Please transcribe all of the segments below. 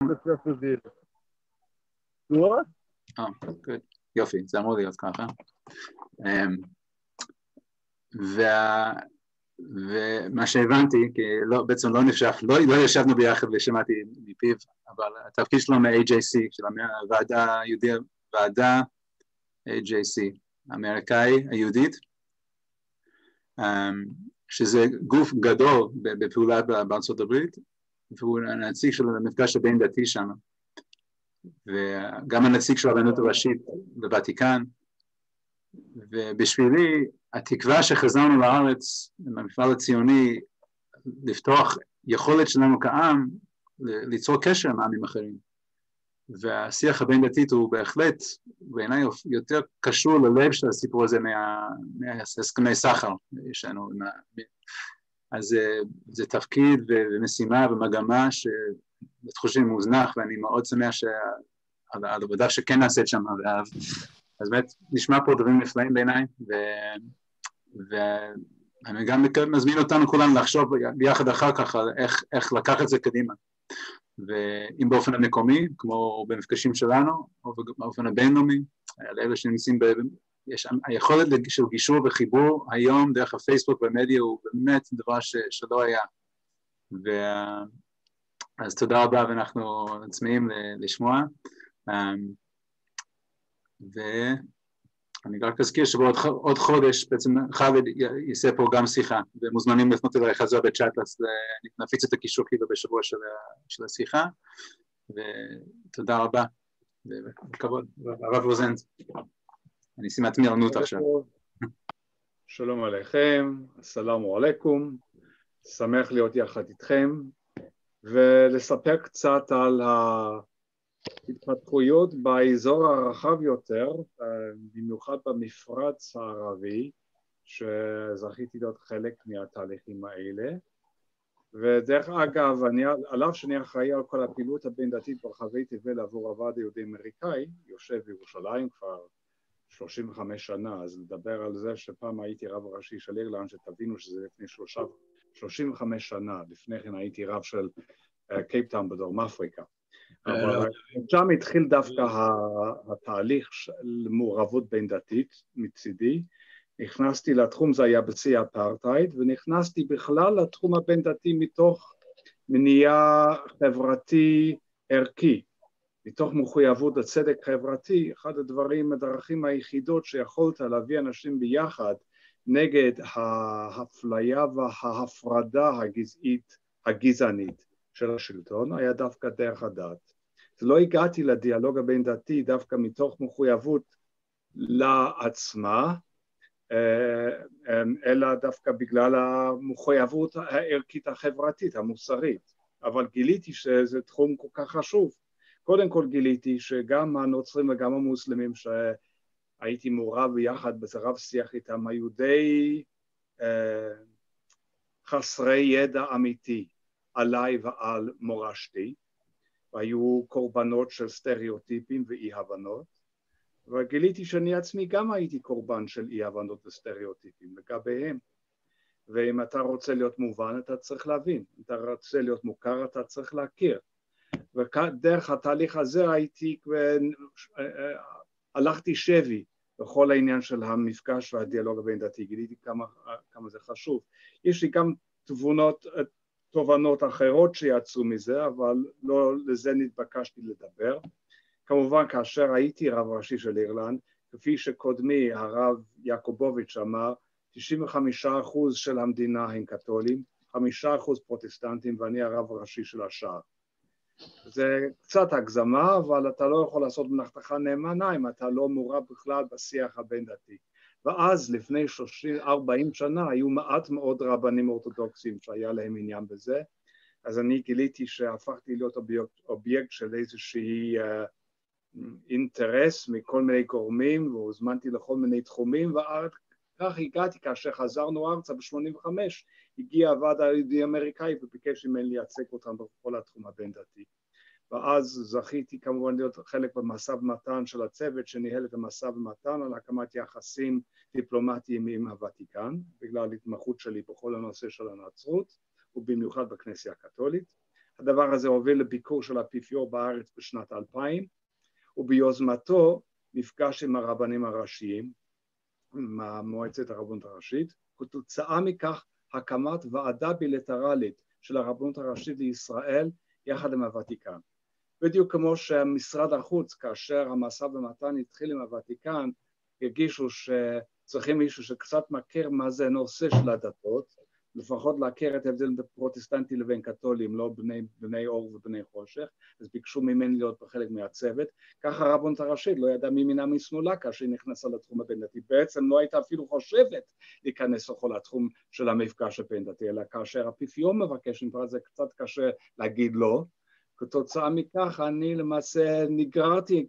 בספר דין. תשואות? good. יופי, זה אמור להיות ככה. ומה שהבנתי, כי בעצם לא ישבנו ביחד ושמעתי מפיו, אבל התפקיד שלו מ-AJC, של הוועדה היהודית, ועדה AJC, האמריקאי היהודית, שזה גוף גדול בפעולה בארצות הברית, והוא הנציג של המפגש הבין דתי שם, וגם הנציג של הרבנות הראשית בוותיקן, ובשבילי התקווה שחזרנו לארץ עם המפעל הציוני לפתוח יכולת שלנו כעם ליצור קשר עם עמים אחרים, והשיח הבין דתית הוא בהחלט בעיניי יותר קשור ללב של הסיפור הזה מהסכמי סחר שלנו, אז זה תפקיד ומשימה ומגמה שבתחושים מוזנח, ואני מאוד שמח על העבודה שכן נעשית שם, אז באמת נשמע פה דברים נפלאים בעיניי, ואני גם מזמין אותנו כולנו לחשוב ביחד אחר כך על איך לקחת את זה קדימה, ואם באופן המקומי, כמו במפגשים שלנו, או באופן הבינלאומי, לאלה שנמצאים יש היכולת של גישור וחיבור היום דרך הפייסבוק והמדיה הוא באמת דבר שלא היה. אז תודה רבה, ואנחנו צמאים לשמוע. ואני רק אזכיר שבעוד חודש בעצם חאלד יעשה פה גם שיחה, ומוזמנים לפנות אליי חזרה בצ'אט, אז נפיץ את הקישור כאילו בשבוע של השיחה, ותודה רבה, וכבוד, הרב רוזנט. אני אשים עצמי על נוט עכשיו. שלום עליכם, הסלאמו עליכום, שמח להיות יחד איתכם, ולספר קצת על ההתפתחויות באזור הרחב יותר, במיוחד במפרץ הערבי, שזכיתי להיות חלק מהתהליכים האלה. ודרך אגב, על אף שאני אחראי על כל הפעילות הבין דתית ברחבי תבל עבור הוועד היהודי אמריקאי, יושב בירושלים כבר 35 שנה, אז לדבר על זה שפעם הייתי רב ראשי של אירלנד, שתבינו שזה לפני 35 שנה, לפני כן הייתי רב של קייפטאון בדרום אפריקה. אבל שם התחיל דווקא התהליך של מעורבות בין דתית מצידי, נכנסתי לתחום, זה היה בשיא האפרטהייד, ונכנסתי בכלל לתחום הבין דתי מתוך מניע חברתי ערכי, מתוך מחויבות לצדק חברתי. אחד הדרכים היחידות שיכולת להביא אנשים ביחד נגד האפליה וההפרדה הגזענית של השלטון, היה דווקא דרך הדת. אז לא הגעתי לדיאלוג הבין דתי דווקא מתוך מחויבות לעצמה, אלא דווקא בגלל המחויבות הערכית החברתית, המוסרית. אבל גיליתי שזה תחום כל כך חשוב. קודם כל גיליתי שגם הנוצרים וגם המוסלמים שהייתי מעורב ביחד ברב שיח איתם, היו די חסרי ידע אמיתי עליי ועל מורשתי, והיו קורבנות של סטריאוטיפים ואי הבנות, וגיליתי שאני עצמי גם הייתי קורבן של אי הבנות וסטריאוטיפים לגביהם. ואם אתה רוצה להיות מובן אתה צריך להבין, אם אתה רוצה להיות מוכר אתה צריך להכיר. ודרך התהליך הזה הלכתי שבי בכל העניין של המפגש והדיאלוג הבין דתי, גיליתי כמה זה חשוב. יש לי גם תובנות אחרות שיצאו מזה, אבל לא לזה נתבקשתי לדבר. כמובן כאשר הייתי רב ראשי של אירלנד, כפי שקודמי הרב יעקובוביץ' אמר, 95% של המדינה הם קתולים, 5% פרוטסטנטים, ואני הרב הראשי של השאר. זה קצת הגזמה, אבל אתה לא יכול לעשות מלאכתך נאמנה אם אתה לא מעורב בכלל בשיח הבין דתי. ואז לפני 30-40 שנה היו מעט מאוד רבנים אורתודוקסים שהיה להם עניין בזה, אז אני גיליתי שהפכתי להיות אובייקט של איזושהי אינטרס מכל מיני גורמים, והוזמנתי לכל מיני תחומים, וכך הגעתי כאשר חזרנו ארצה ב-85, הגיע הוועד היהודי אמריקאי וביקש ממני לייצג אותם בכל התחום הבין דתי. ואז זכיתי כמובן להיות חלק במשא ומתן של הצוות שניהל את המשא ומתן על הקמת יחסים דיפלומטיים עם הוותיקן, בגלל התמחות שלי בכל הנושא של הנצרות, ובמיוחד בכנסייה הקתולית. הדבר הזה הוביל לביקור של האפיפיור בארץ בשנת 2000, וביוזמתו נפגש עם הרבנים הראשיים, עם מועצת הרבנות הראשית, כתוצאה מכך הקמת ועדה בילטרלית של הרבנות הראשית לישראל יחד עם הוותיקן. בדיוק כמו שמשרד החוץ, כאשר המשא ומתן התחיל עם הוותיקן, הרגישו שצריכים מישהו שקצת מכיר מה זה נושא של הדתות, לפחות להכיר את ההבדל בין פרוטסטנטי לבין קתולים, לא בני אור ובני חושך, אז ביקשו ממני להיות בחלק מהצוות. ככה הרבנות הראשית לא ידעה מימינה משמאלה כאשר היא נכנסה לתחום הבין-דתי, בעצם לא הייתה אפילו חושבת להיכנס לכל התחום של המפגש הבין-דתי, אלא כאשר האפיפיור מבקש, זה קצת קשה להגיד לא, כתוצאה מכך אני למעשה נגררתי,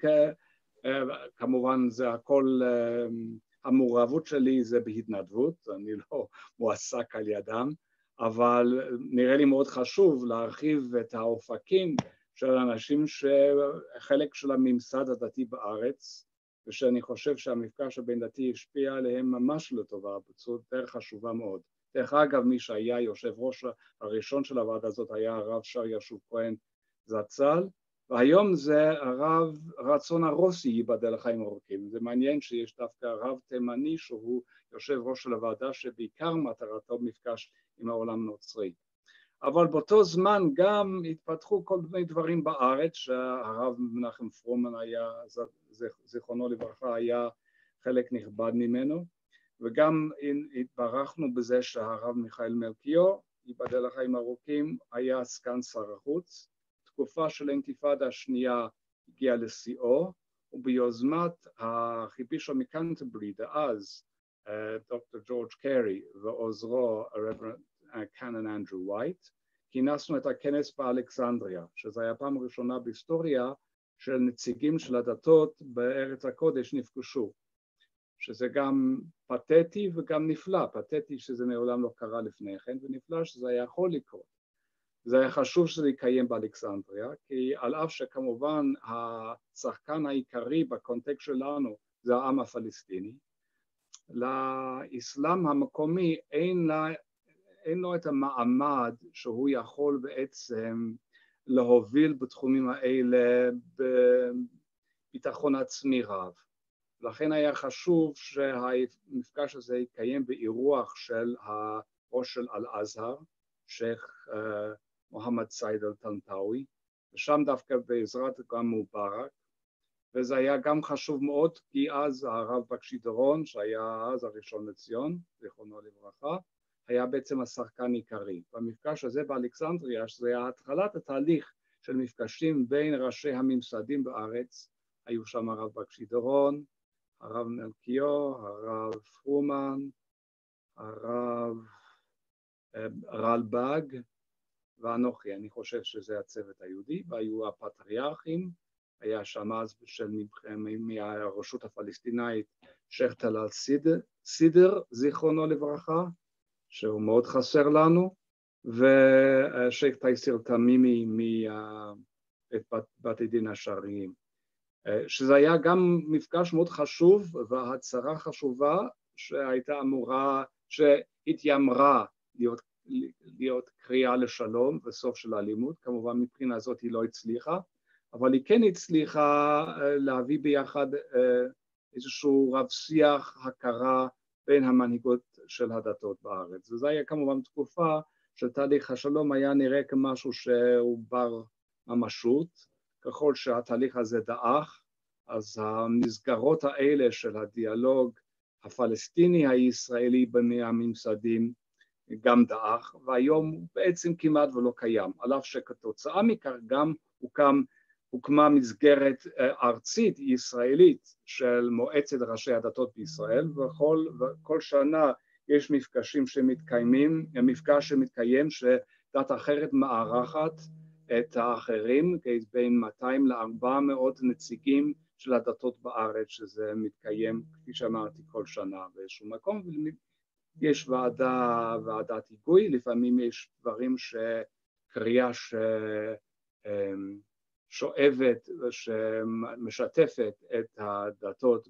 כמובן זה הכל, המעורבות שלי זה בהתנדבות, אני לא מועסק על ידם, אבל נראה לי מאוד חשוב להרחיב את האופקים של אנשים שחלק של הממסד הדתי בארץ, ושאני חושב שהמפגש הבין-דתי השפיע עליהם ממש לטובה, בצורה דרך חשובה מאוד. דרך אגב, מי שהיה יושב ראש הראשון של הוועדה הזאת היה הרב שר ישוב כהן זצ"ל, והיום זה הרב רצון הרוסי ייבדל לחיים ארוכים. זה מעניין שיש דווקא רב תימני שהוא יושב ראש של הוועדה שבעיקר מטרתו מפגש עם העולם הנוצרי. אבל באותו זמן גם התפתחו כל מיני דברים בארץ, שהרב מנחם פרומן היה, זיכרונו לברכה, היה חלק נכבד ממנו, וגם התברכנו בזה שהרב מיכאל מלכיאור, ייבדל לחיים ארוכים, היה סגן שר החוץ. תקופה של האינתיפאדה השנייה הגיעה לשיאו, וביוזמת הארכיבישוף מקנטרברי דאז, דוקטור ג'ורג' קרי ועוזרו הרברנד קנון אנדרו וייט, כינסנו את הכנס באלכסנדריה, שזו הייתה הפעם הראשונה בהיסטוריה של נציגים של הדתות בארץ הקודש נפגשו, שזה גם פתטי וגם נפלא, פתטי שזה מעולם לא קרה לפני כן, ונפלא שזה היה יכול לקרות. זה היה חשוב שזה יקיים באלכסנדריה, כי על אף שכמובן השחקן העיקרי בקונטקסט שלנו זה העם הפלסטיני, לאסלאם המקומי אין לו את המעמד שהוא יכול בעצם להוביל בתחומים האלה בביטחון עצמי רב. לכן היה חשוב שהמפגש הזה יקיים באירוח של הראש של אל-אזהר, שייח מוחמד סעיד אל-טנטאווי, ושם דווקא בעזרת גם מובארק, וזה היה גם חשוב מאוד, כי אז הרב בקשי דורון, שהיה אז הראשון לציון, זיכרונו לברכה, היה בעצם השחקן עיקרי. במפגש הזה באלכסנדריה, שזה היה התחלת התהליך של מפגשים בין ראשי הממסדים בארץ, היו שם הרב בקשי דורון, הרב מלכיאור, הרב פרומן, הרב רלב"ג, ואנוכי, אני חושב שזה הצוות היהודי, והיו הפטריארכים, היה שם אז מהרשות הפלסטינאית שייח טלאל סידר, זיכרונו לברכה, שהוא מאוד חסר לנו, ושייח תייסיר תמימי מבתי דין השרעיים. שזה היה גם מפגש מאוד חשוב, והצהרה חשובה שהייתה אמורה, שהתיימרה להיות קריאה לשלום וסוף של האלימות, כמובן מבחינה הזאת היא לא הצליחה, אבל היא כן הצליחה להביא ביחד איזשהו רב שיח הכרה בין המנהיגות של הדתות בארץ. וזה היה כמובן תקופה של תהליך השלום היה נראה כמשהו שהוא בר ממשות, ככל שהתהליך הזה דעך, אז המסגרות האלה של הדיאלוג הפלסטיני הישראלי בממסדים גם דעך, והיום הוא בעצם כמעט ולא קיים, על אף שכתוצאה מכך גם הוקמה מסגרת ארצית ישראלית של מועצת ראשי הדתות בישראל, וכל שנה יש מפגשים שמתקיימים, מפגש שמתקיים שדת אחרת מארחת את האחרים, בין 200 ל-400 נציגים של הדתות בארץ, שזה מתקיים, כפי שאמרתי, כל שנה באיזשהו מקום, יש ועדת היגוי, לפעמים יש דברים שקריאה שואבת ושמשתפת את הדתות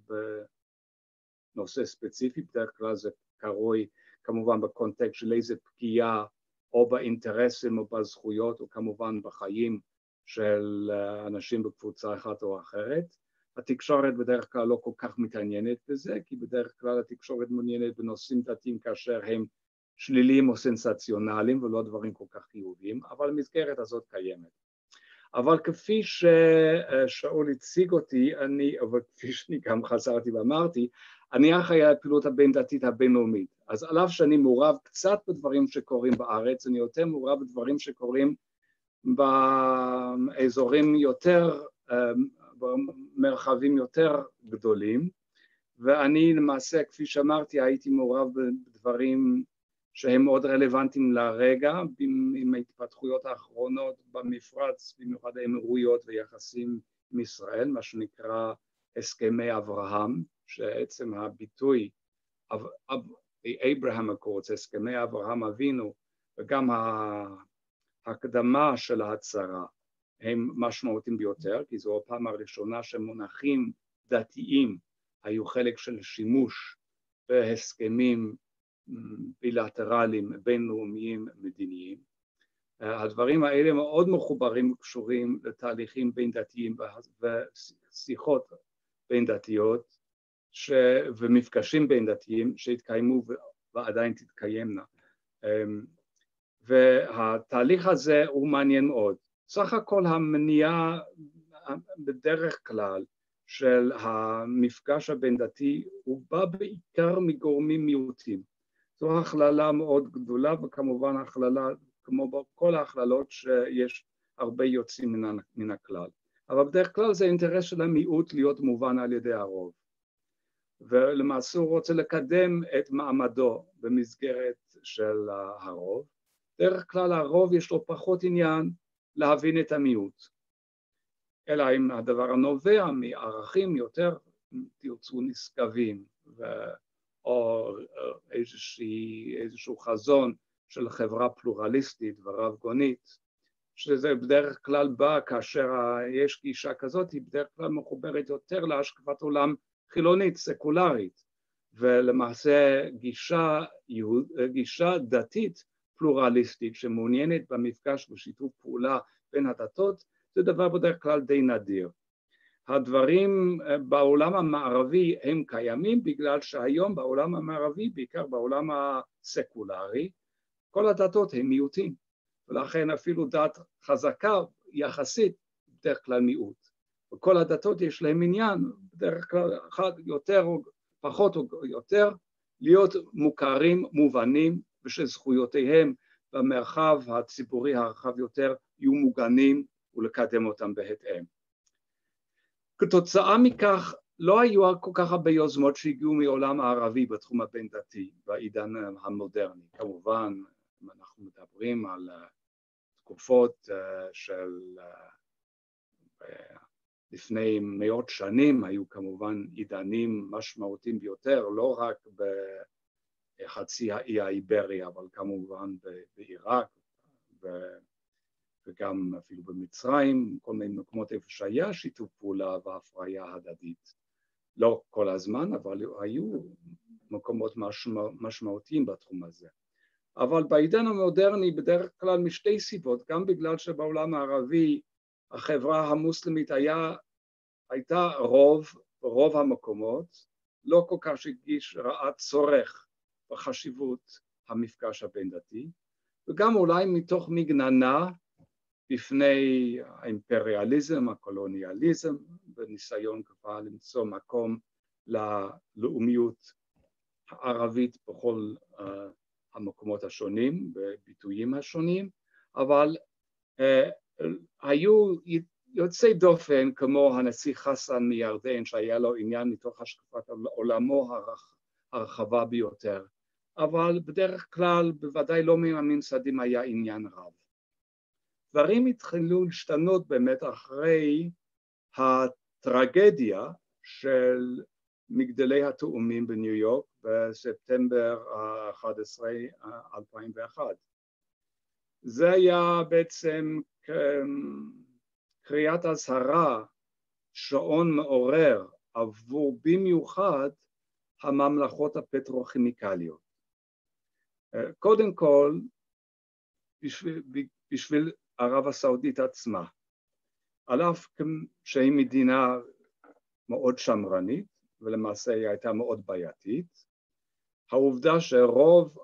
בנושא ספציפי, בדרך כלל זה קרוי כמובן בקונטקסט של איזה פגיעה או באינטרסים או בזכויות, או כמובן בחיים של אנשים בקבוצה אחת או אחרת. התקשורת בדרך כלל לא כל כך מתעניינת בזה, כי בדרך כלל התקשורת מעוניינת בנושאים דתיים כאשר הם שליליים או סנסציונליים ולא דברים כל כך חיוביים, אבל המסגרת הזאת קיימת. אבל כפי ששאול הציג אותי, אבל כפי שאני גם חזרתי ואמרתי, אני אחראי על הפעילות הבין דתית הבינלאומית. אז על אף שאני מעורב קצת בדברים שקורים בארץ, אני יותר מעורב בדברים שקורים באזורים יותר, במרחבים יותר גדולים, ואני למעשה, כפי שאמרתי, הייתי מעורב בדברים שהם מאוד רלוונטיים לרגע, עם ההתפתחויות האחרונות במפרץ, במיוחד האמירויות ויחסים עם ישראל, מה שנקרא הסכמי אברהם, שעצם הביטוי אברהם אקורדס, הסכמי אברהם אבינו, וגם ההקדמה של ההצהרה, הם משמעותיים ביותר, כי זו הפעם הראשונה שמונחים דתיים היו חלק של שימוש בהסכמים בילטרליים, בינלאומיים, מדיניים. הדברים האלה מאוד מחוברים וקשורים לתהליכים בין דתיים ושיחות בין דתיות ומפגשים בין דתיים שהתקיימו ועדיין תתקיימנה. והתהליך הזה הוא מעניין מאוד. סך הכל המניעה בדרך כלל של המפגש הבין דתי הוא בא בעיקר מגורמים מיעוטים. זו הכללה מאוד גדולה, וכמובן הכללה, כמו בכל ההכללות, שיש הרבה יוצאים מן הכלל. אבל בדרך כלל זה אינטרס של המיעוט להיות מובן על ידי הרוב. ולמעשה הוא רוצה לקדם את מעמדו במסגרת של הרוב. בדרך כלל הרוב יש לו פחות עניין להבין את המיעוט. אלא אם הדבר הנובע מערכים יותר, תרצו נשגבים, או איזשהו חזון של חברה פלורליסטית ורב גונית, שזה בדרך כלל בא כאשר יש גישה כזאת, היא בדרך כלל מחוברת יותר להשקפת עולם חילונית, סקולרית, ולמעשה גישה דתית פלורליסטית שמעוניינת במפגש ושיתוף פעולה בין הדתות, זה דבר בדרך כלל די נדיר. הדברים בעולם המערבי הם קיימים בגלל שהיום בעולם המערבי, בעיקר בעולם הסקולרי, כל הדתות הם מיעוטים, ולכן אפילו דת חזקה יחסית בדרך כלל מיעוט. וכל הדתות יש להם עניין, בדרך כלל אחד יותר או פחות או יותר, להיות מוכרים, מובנים, ושזכויותיהם במרחב הציבורי הרחב יותר יהיו מוגנים ולקדם אותם בהתאם. כתוצאה מכך לא היו כל כך הרבה יוזמות שהגיעו מעולם הערבי בתחום הבין דתי בעידן המודרני. כמובן, אם אנחנו מדברים על תקופות של לפני מאות שנים, היו כמובן עידנים משמעותיים ביותר, לא רק בחצי האי האיברי, אבל כמובן בעיראק וגם אפילו במצרים, כל מיני מקומות איפה שהיה שיתוף פעולה והפריה הדדית. לא כל הזמן, אבל היו מקומות משמעותיים בתחום הזה. אבל בעידן המודרני בדרך כלל משתי סיבות, גם בגלל שבעולם הערבי החברה המוסלמית הייתה רוב המקומות, לא כל כך ראה צורך בחשיבות המפגש הבין דתי, וגם אולי מתוך מגננה בפני האימפריאליזם, הקולוניאליזם, בניסיון כבר למצוא מקום ללאומיות הערבית בכל המקומות השונים, בביטויים השונים, אבל היו יוצאי דופן כמו הנשיא חסן מירדן, שהיה לו עניין מתוך השקפת עולמו הרחבה ביותר, אבל בדרך כלל בוודאי לא מהממסדים היה עניין רב. דברים התחילו להשתנות באמת אחרי הטרגדיה של מגדלי התאומים בניו יורק בספטמבר 11, 2001. זה היה בעצם קריאת אזהרה, שעון מעורר עבור במיוחד הממלכות הפטרוכימיקליות. קודם כל, בשביל ערב הסעודית עצמה. על אף שהיא מדינה מאוד שמרנית, ולמעשה היא הייתה מאוד בעייתית, העובדה שרוב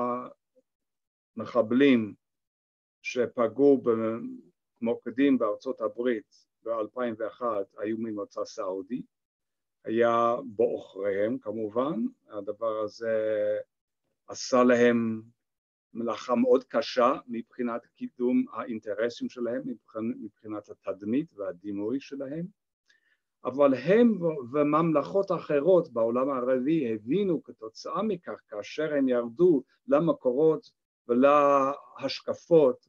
המחבלים שפגעו במוקדים בארצות הברית ב-2001 היו ממוצא סעודי, היה בעוכריהם כמובן, הדבר הזה עשה להם מלאכה מאוד קשה מבחינת קידום האינטרסים שלהם, מבחינת התדמית והדימוי שלהם, אבל הם וממלכות אחרות בעולם הערבי הבינו כתוצאה מכך, כאשר הם ירדו למקורות ולהשקפות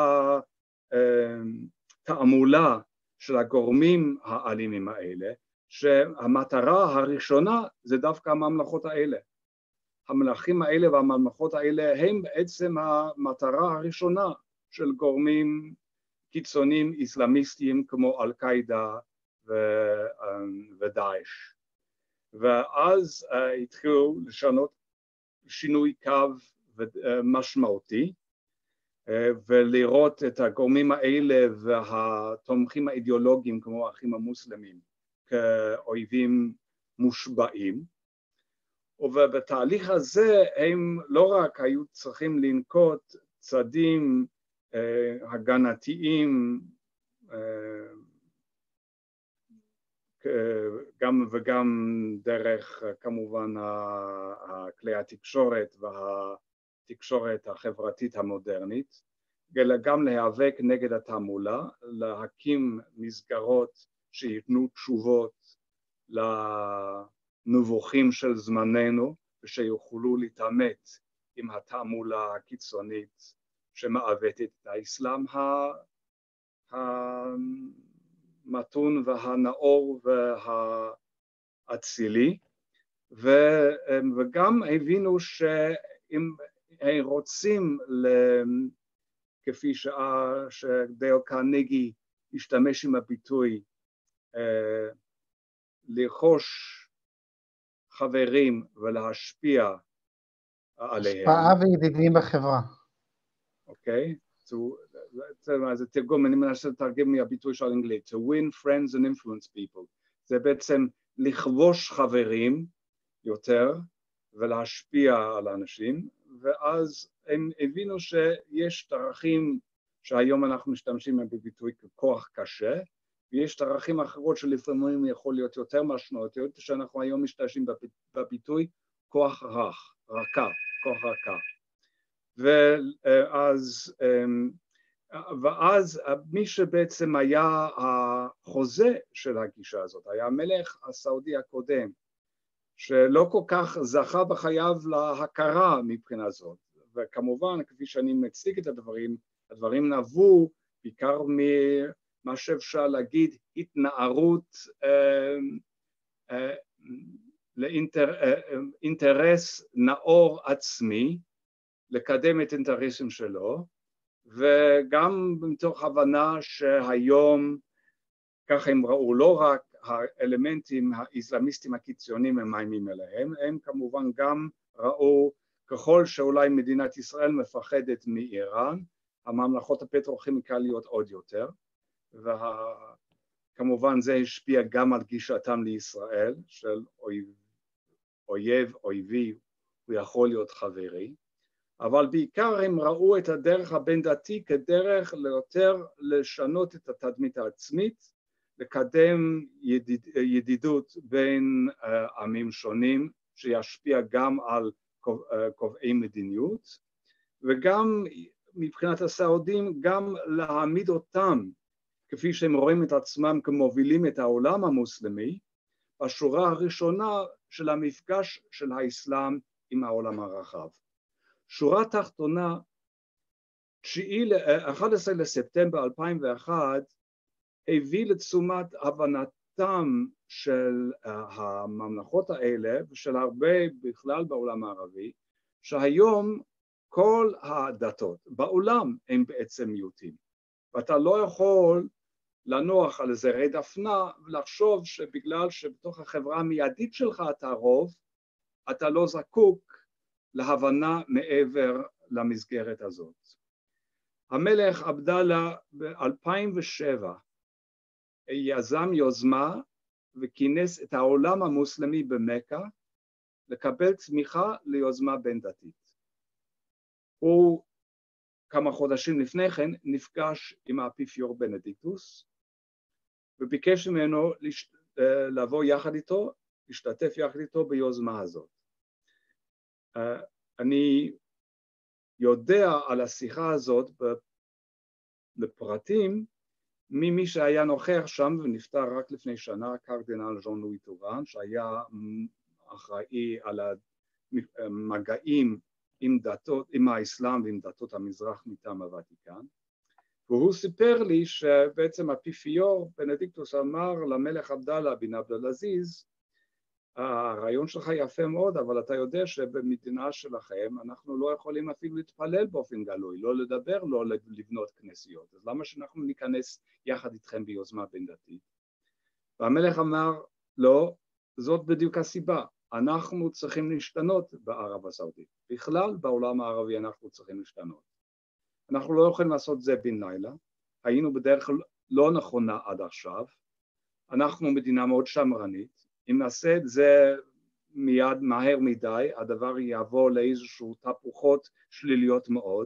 ולתעמולה של הגורמים האלימים האלה, שהמטרה הראשונה זה דווקא הממלכות האלה. המלכים האלה והממלכות האלה הם בעצם המטרה הראשונה של גורמים קיצוניים איסלאמיסטיים כמו אל-קאידה ודאעש. ואז התחילו לשנות שינוי קו משמעותי, ולראות את הגורמים האלה והתומכים האידיאולוגיים כמו האחים המוסלמים כאויבים מושבעים, ובתהליך הזה הם לא רק היו צריכים לנקוט צעדים הגנתיים וגם דרך כמובן כלי התקשורת והתקשורת החברתית המודרנית, אלא גם להיאבק נגד התעמולה, להקים מסגרות שיתנו תשובות לנבוכים של זמננו ושיוכלו להתעמת עם התעמולה הקיצונית שמעוותת את האסלאם המתון והנאור והאצילי, וגם הבינו שאם הם רוצים, כפי שדייל קרנגי השתמש עם הביטוי, לרכוש חברים ולהשפיע עליהם. השפעה וידידים בחברה. אוקיי? זה תרגום, אני מנסה לתרגם מהביטוי של אנגלית, to win friends and influence people. זה בעצם לכבוש חברים יותר ולהשפיע על אנשים, ואז הם הבינו שיש דרכים שהיום אנחנו משתמשים בביטוי ככוח קשה, ויש דרכים אחרות שלפעמים יכול להיות יותר משמעותיות, שאנחנו היום משתמשים בביטוי כוח כוח רכה. ואז מי שבעצם היה החוזה של הגישה הזאת, היה המלך הסעודי הקודם, שלא כל כך זכה בחייו להכרה מבחינה זאת, וכמובן כפי שאני מציג את הדברים נבעו בעיקר ממה שאפשר להגיד התנערות לאינטרס נאור עצמי, לקדם את האינטרסים שלו, וגם מתוך הבנה שהיום, ככה הם ראו, לא רק האלמנטים האסלאמיסטים הקיצוניים הם מאיימים אליהם, הם כמובן גם ראו ככל שאולי מדינת ישראל מפחדת מאיראן, הממלכות הפטרוכימיקליות עוד יותר, וכמובן זה השפיע גם על גישתם לישראל, של אויבי, הוא יכול להיות חברי, אבל בעיקר הם ראו את הדרך הבין דתי כדרך ליותר לשנות את התדמית העצמית, לקדם ידידות בין עמים שונים, שישפיע גם על קובעי מדיניות, וגם מבחינת הסעודים גם להעמיד אותם, כפי שהם רואים את עצמם כמובילים את העולם המוסלמי, בשורה הראשונה של המפגש של האסלאם עם העולם הרחב. שורה תחתונה, 11 לספטמבר 2001, הביא לתשומת הבנתם של הממלכות האלה, ושל הרבה בכלל בעולם הערבי, שהיום כל הדתות בעולם הם בעצם מיעוטים. ואתה לא יכול לנוח על זרי דפנה ולחשוב שבגלל שבתוך החברה המיידית שלך אתה רוב, אתה לא זקוק להבנה מעבר למסגרת הזאת. המלך עבדאללה ב-2007 יזם יוזמה וכינס את העולם המוסלמי במכה לקבל תמיכה ליוזמה בין דתית. הוא כמה חודשים לפני כן נפגש עם האפיפיור בנדיקטוס וביקש ממנו לבוא יחד איתו, להשתתף יחד איתו ביוזמה הזאת. אני יודע על השיחה הזאת בפרטים ממי שהיה נוכח שם ונפטר רק לפני שנה, קרדינל ז'אן לואי טורן, שהיה אחראי על המגעים עם האסלאם ועם דתות המזרח מטעם הוותיקן, והוא סיפר לי שבעצם האפיפיור בנדיקטוס אמר למלך עבדאללה בן עבדאלעזיז, הרעיון שלך יפה מאוד, אבל אתה יודע שבמדינה שלכם אנחנו לא יכולים אפילו להתפלל באופן גלוי, לא לדבר, לא לבנות כנסיות, אז למה שאנחנו ניכנס יחד איתכם ביוזמה בין דתית? והמלך אמר, לא, זאת בדיוק הסיבה, אנחנו צריכים להשתנות בערב הסעודית, בכלל בעולם הערבי אנחנו צריכים להשתנות. אנחנו לא יכולים לעשות זה בן לילה, היינו בדרך לא נכונה עד עכשיו, אנחנו מדינה מאוד שמרנית, אם נעשה את זה מיד מהר מדי, הדבר יעבור לאיזשהו תהפוכות שליליות מאוד,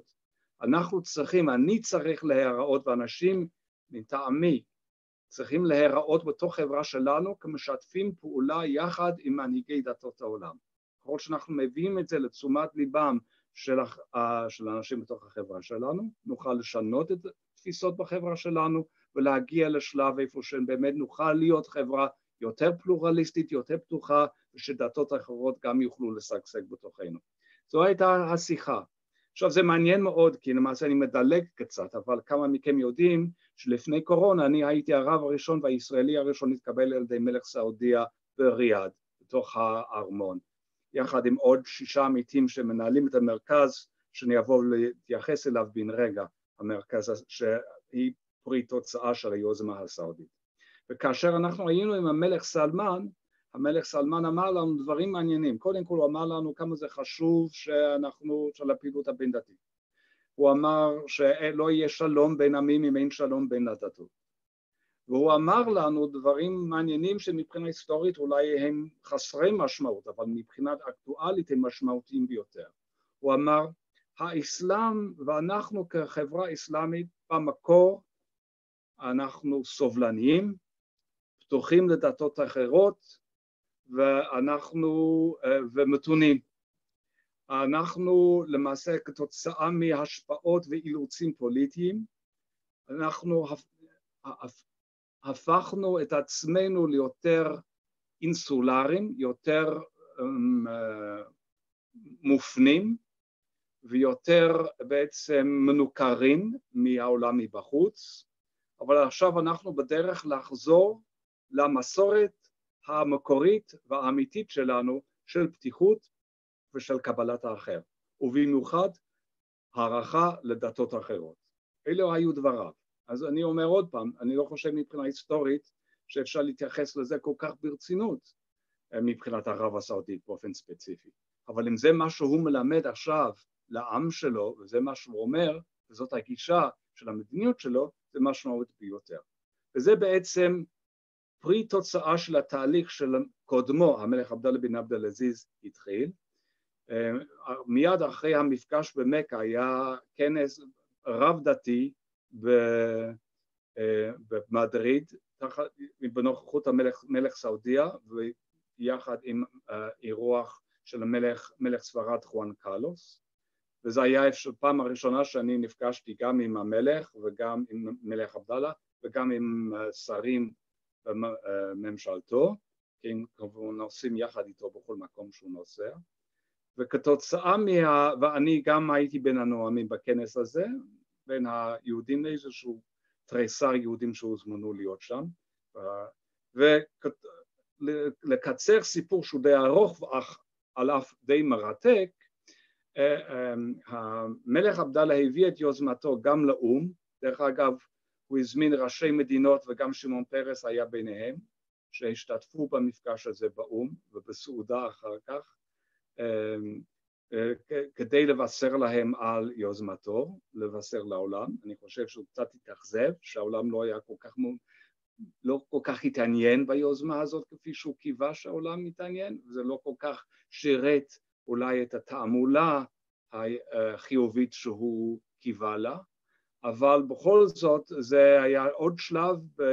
אני צריך להיראות ואנשים מטעמי צריכים להיראות בתוך חברה שלנו כמשתפים פעולה יחד עם מנהיגי דתות העולם. ככל שאנחנו מביאים את זה לתשומת ליבם של אנשים בתוך החברה שלנו, נוכל לשנות את התפיסות בחברה שלנו ולהגיע לשלב איפה שבאמת נוכל להיות חברה יותר פלורליסטית, יותר פתוחה, ושדתות אחרות גם יוכלו לשגשג בתוכנו. זו הייתה השיחה. עכשיו זה מעניין מאוד, כי למעשה אני מדלג קצת, אבל כמה מכם יודעים שלפני קורונה אני הייתי הרב הראשון והישראלי הראשון להתקבל על ידי מלך סעודיה בריאד, בתוך הארמון, יחד עם עוד 6 עמיתים שמנהלים את המרכז, שאני אבוא להתייחס אליו בן רגע, המרכז שהיא פרי תוצאה של היוזמה הסעודית. וכאשר אנחנו היינו עם המלך סלמן אמר לנו דברים מעניינים. קודם כל הוא אמר לנו כמה זה חשוב של הפעילות הבין דתית. הוא אמר שלא יהיה שלום בין עמים אם אין שלום בין הדתות. והוא אמר לנו דברים מעניינים שמבחינה היסטורית אולי הם חסרי משמעות, אבל מבחינת אקטואלית הם משמעותיים ביותר. הוא אמר, האסלאם ואנחנו כחברה אסלאמית במקור, אנחנו סובלניים, פתוחים לדתות אחרות, ומתונים. אנחנו למעשה כתוצאה מהשפעות ואילוצים פוליטיים, אנחנו הפכנו את עצמנו ליותר אינסולריים, יותר מופנים, ויותר בעצם מנוכרים מהעולם מבחוץ, אבל עכשיו אנחנו בדרך לחזור למסורת המקורית והאמיתית שלנו של פתיחות ושל קבלת האחר, ובמיוחד הערכה לדתות אחרות. אלו היו דבריו. אז אני אומר עוד פעם, אני לא חושב מבחינה היסטורית שאפשר להתייחס לזה כל כך ברצינות מבחינת ערב הסעודית באופן ספציפי. אבל אם זה מה שהוא מלמד עכשיו לעם שלו, וזה מה שהוא אומר, וזאת הגישה של המדיניות שלו, זה משמעות ביותר. וזה בעצם פרי תוצאה של התהליך של קודמו, המלך עבדאללה בן עבדאלעזיז התחיל. מיד אחרי המפגש במכה היה כנס רב דתי במדריד, בנוכחות המלך סעודיה, ויחד עם אירוח של מלך ספרד חואן קרלוס, וזה היה פעם הראשונה שאני נפגשתי גם עם המלך וגם עם מלך עבדאללה וגם עם שרים בממשלתו, כי הם נוסעים יחד איתו בכל מקום שהוא נוסע, וכתוצאה ואני גם הייתי בין הנואמים בכנס הזה, בין היהודים לאיזשהו תריסר יהודים שהוזמנו להיות שם, ולקצר סיפור שהוא די ארוך אך על אף די מרתק, המלך עבדאללה הביא את יוזמתו גם לאום, דרך אגב הוא הזמין ראשי מדינות וגם שמעון פרס היה ביניהם, שהשתתפו במפגש הזה באום ובסעודה אחר כך, כדי לבשר להם על יוזמתו, לבשר לעולם. אני חושב שהוא קצת התאכזב, שהעולם לא כל כך התעניין ביוזמה הזאת כפי שהוא קיווה שהעולם מתעניין, זה לא כל כך שירת אולי את התעמולה החיובית שהוא קיווה לה, אבל בכל זאת זה היה עוד שלב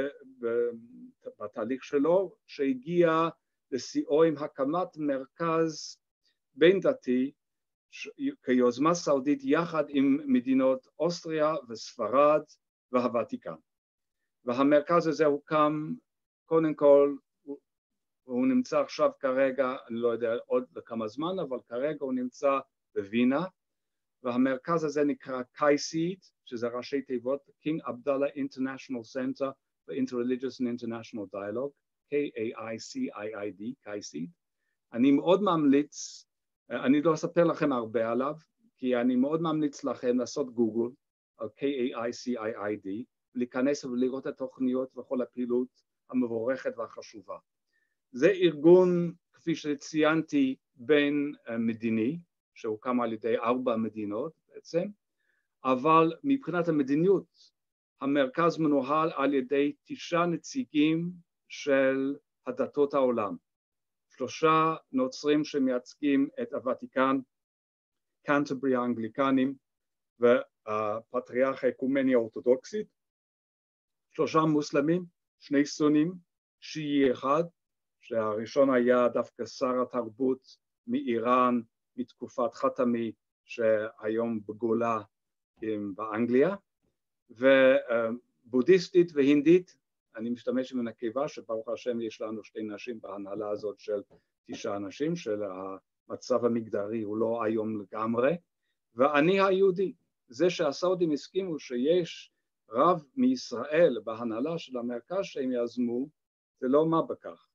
בתהליך שלו שהגיע לשיאו עם הקמת מרכז בין דתי כיוזמה סעודית יחד עם מדינות אוסטריה וספרד והוותיקן. והמרכז הזה הוקם קודם כל, הוא נמצא עכשיו כרגע, אני לא יודע עוד לכמה זמן, אבל כרגע הוא נמצא בווינה, והמרכז הזה נקרא קייסיד, שזה ראשי תיבות, King Abdullah International Center for Interreligious and International Dialogue, K-A-I-C-I-I-D, קייסיד. אני מאוד ממליץ, אני לא אספר לכם הרבה עליו, כי אני מאוד ממליץ לכם לעשות גוגל על K-A-I-C-I-I-D, להיכנס ולראות את התוכניות וכל הפעילות המבורכת והחשובה. זה ארגון, כפי שציינתי, בין מדיני, שהוקם על ידי 4 מדינות בעצם, אבל מבחינת המדיניות, המרכז מנוהל על ידי 9 נציגים של הדתות העולם. 3 נוצרים שמייצגים את הוותיקן, קנטרברי האנגליקנים והפטריארך האקומני האורתודוקסית, 3 מוסלמים, 2 סונים, שיעי אחד, שהראשון היה דווקא שר התרבות מאיראן, מתקופת חתמי, שהיום בגולה באנגליה, ובודהיסטית והינדית, אני משתמש עם הנקבה, שברוך השם יש לנו 2 נשים בהנהלה הזאת של 9 אנשים, של המצב המגדרי הוא לא היום לגמרי, ואני היהודי. זה שהסעודים הסכימו שיש רב מישראל בהנהלה של המרכז שהם יזמו, זה לא מה בכך.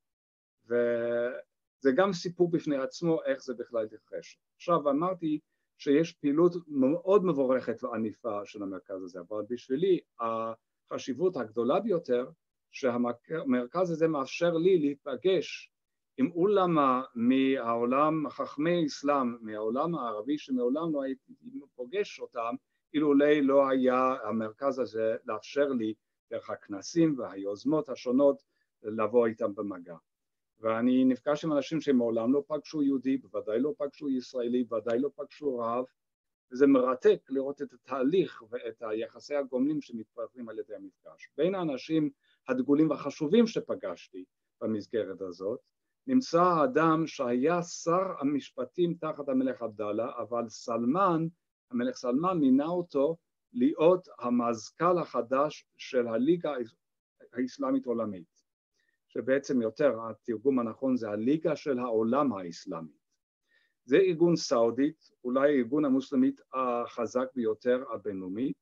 וזה גם סיפור בפני עצמו איך זה בכלל התרחש. עכשיו אמרתי שיש פעילות מאוד מבורכת ועניפה של המרכז הזה, אבל בשבילי החשיבות הגדולה ביותר שהמרכז הזה מאפשר לי להתפגש עם אולמה מהעולם, חכמי אסלאם, מהעולם הערבי שמעולם לא הייתי פוגש אותם, אילולי לא היה המרכז הזה לאפשר לי דרך הכנסים והיוזמות השונות לבוא איתם במגע. ואני נפגש עם אנשים שמעולם לא פגשו יהודי, בוודאי לא פגשו ישראלי, בוודאי לא פגשו רב, וזה מרתק לראות את התהליך ואת היחסי הגומלין שמתפתחים על ידי המפגש. בין האנשים הדגולים והחשובים שפגשתי במסגרת הזאת, נמצא האדם שהיה שר המשפטים תחת המלך עבדאללה, אבל המלך סלמן מינה אותו להיות המזכ"ל החדש של הליגה האסלאמית עולמית, שבעצם יותר התרגום הנכון זה הליגה של העולם האסלאמי. זה ארגון סעודית, אולי הארגון המוסלמית החזק ביותר הבינלאומי,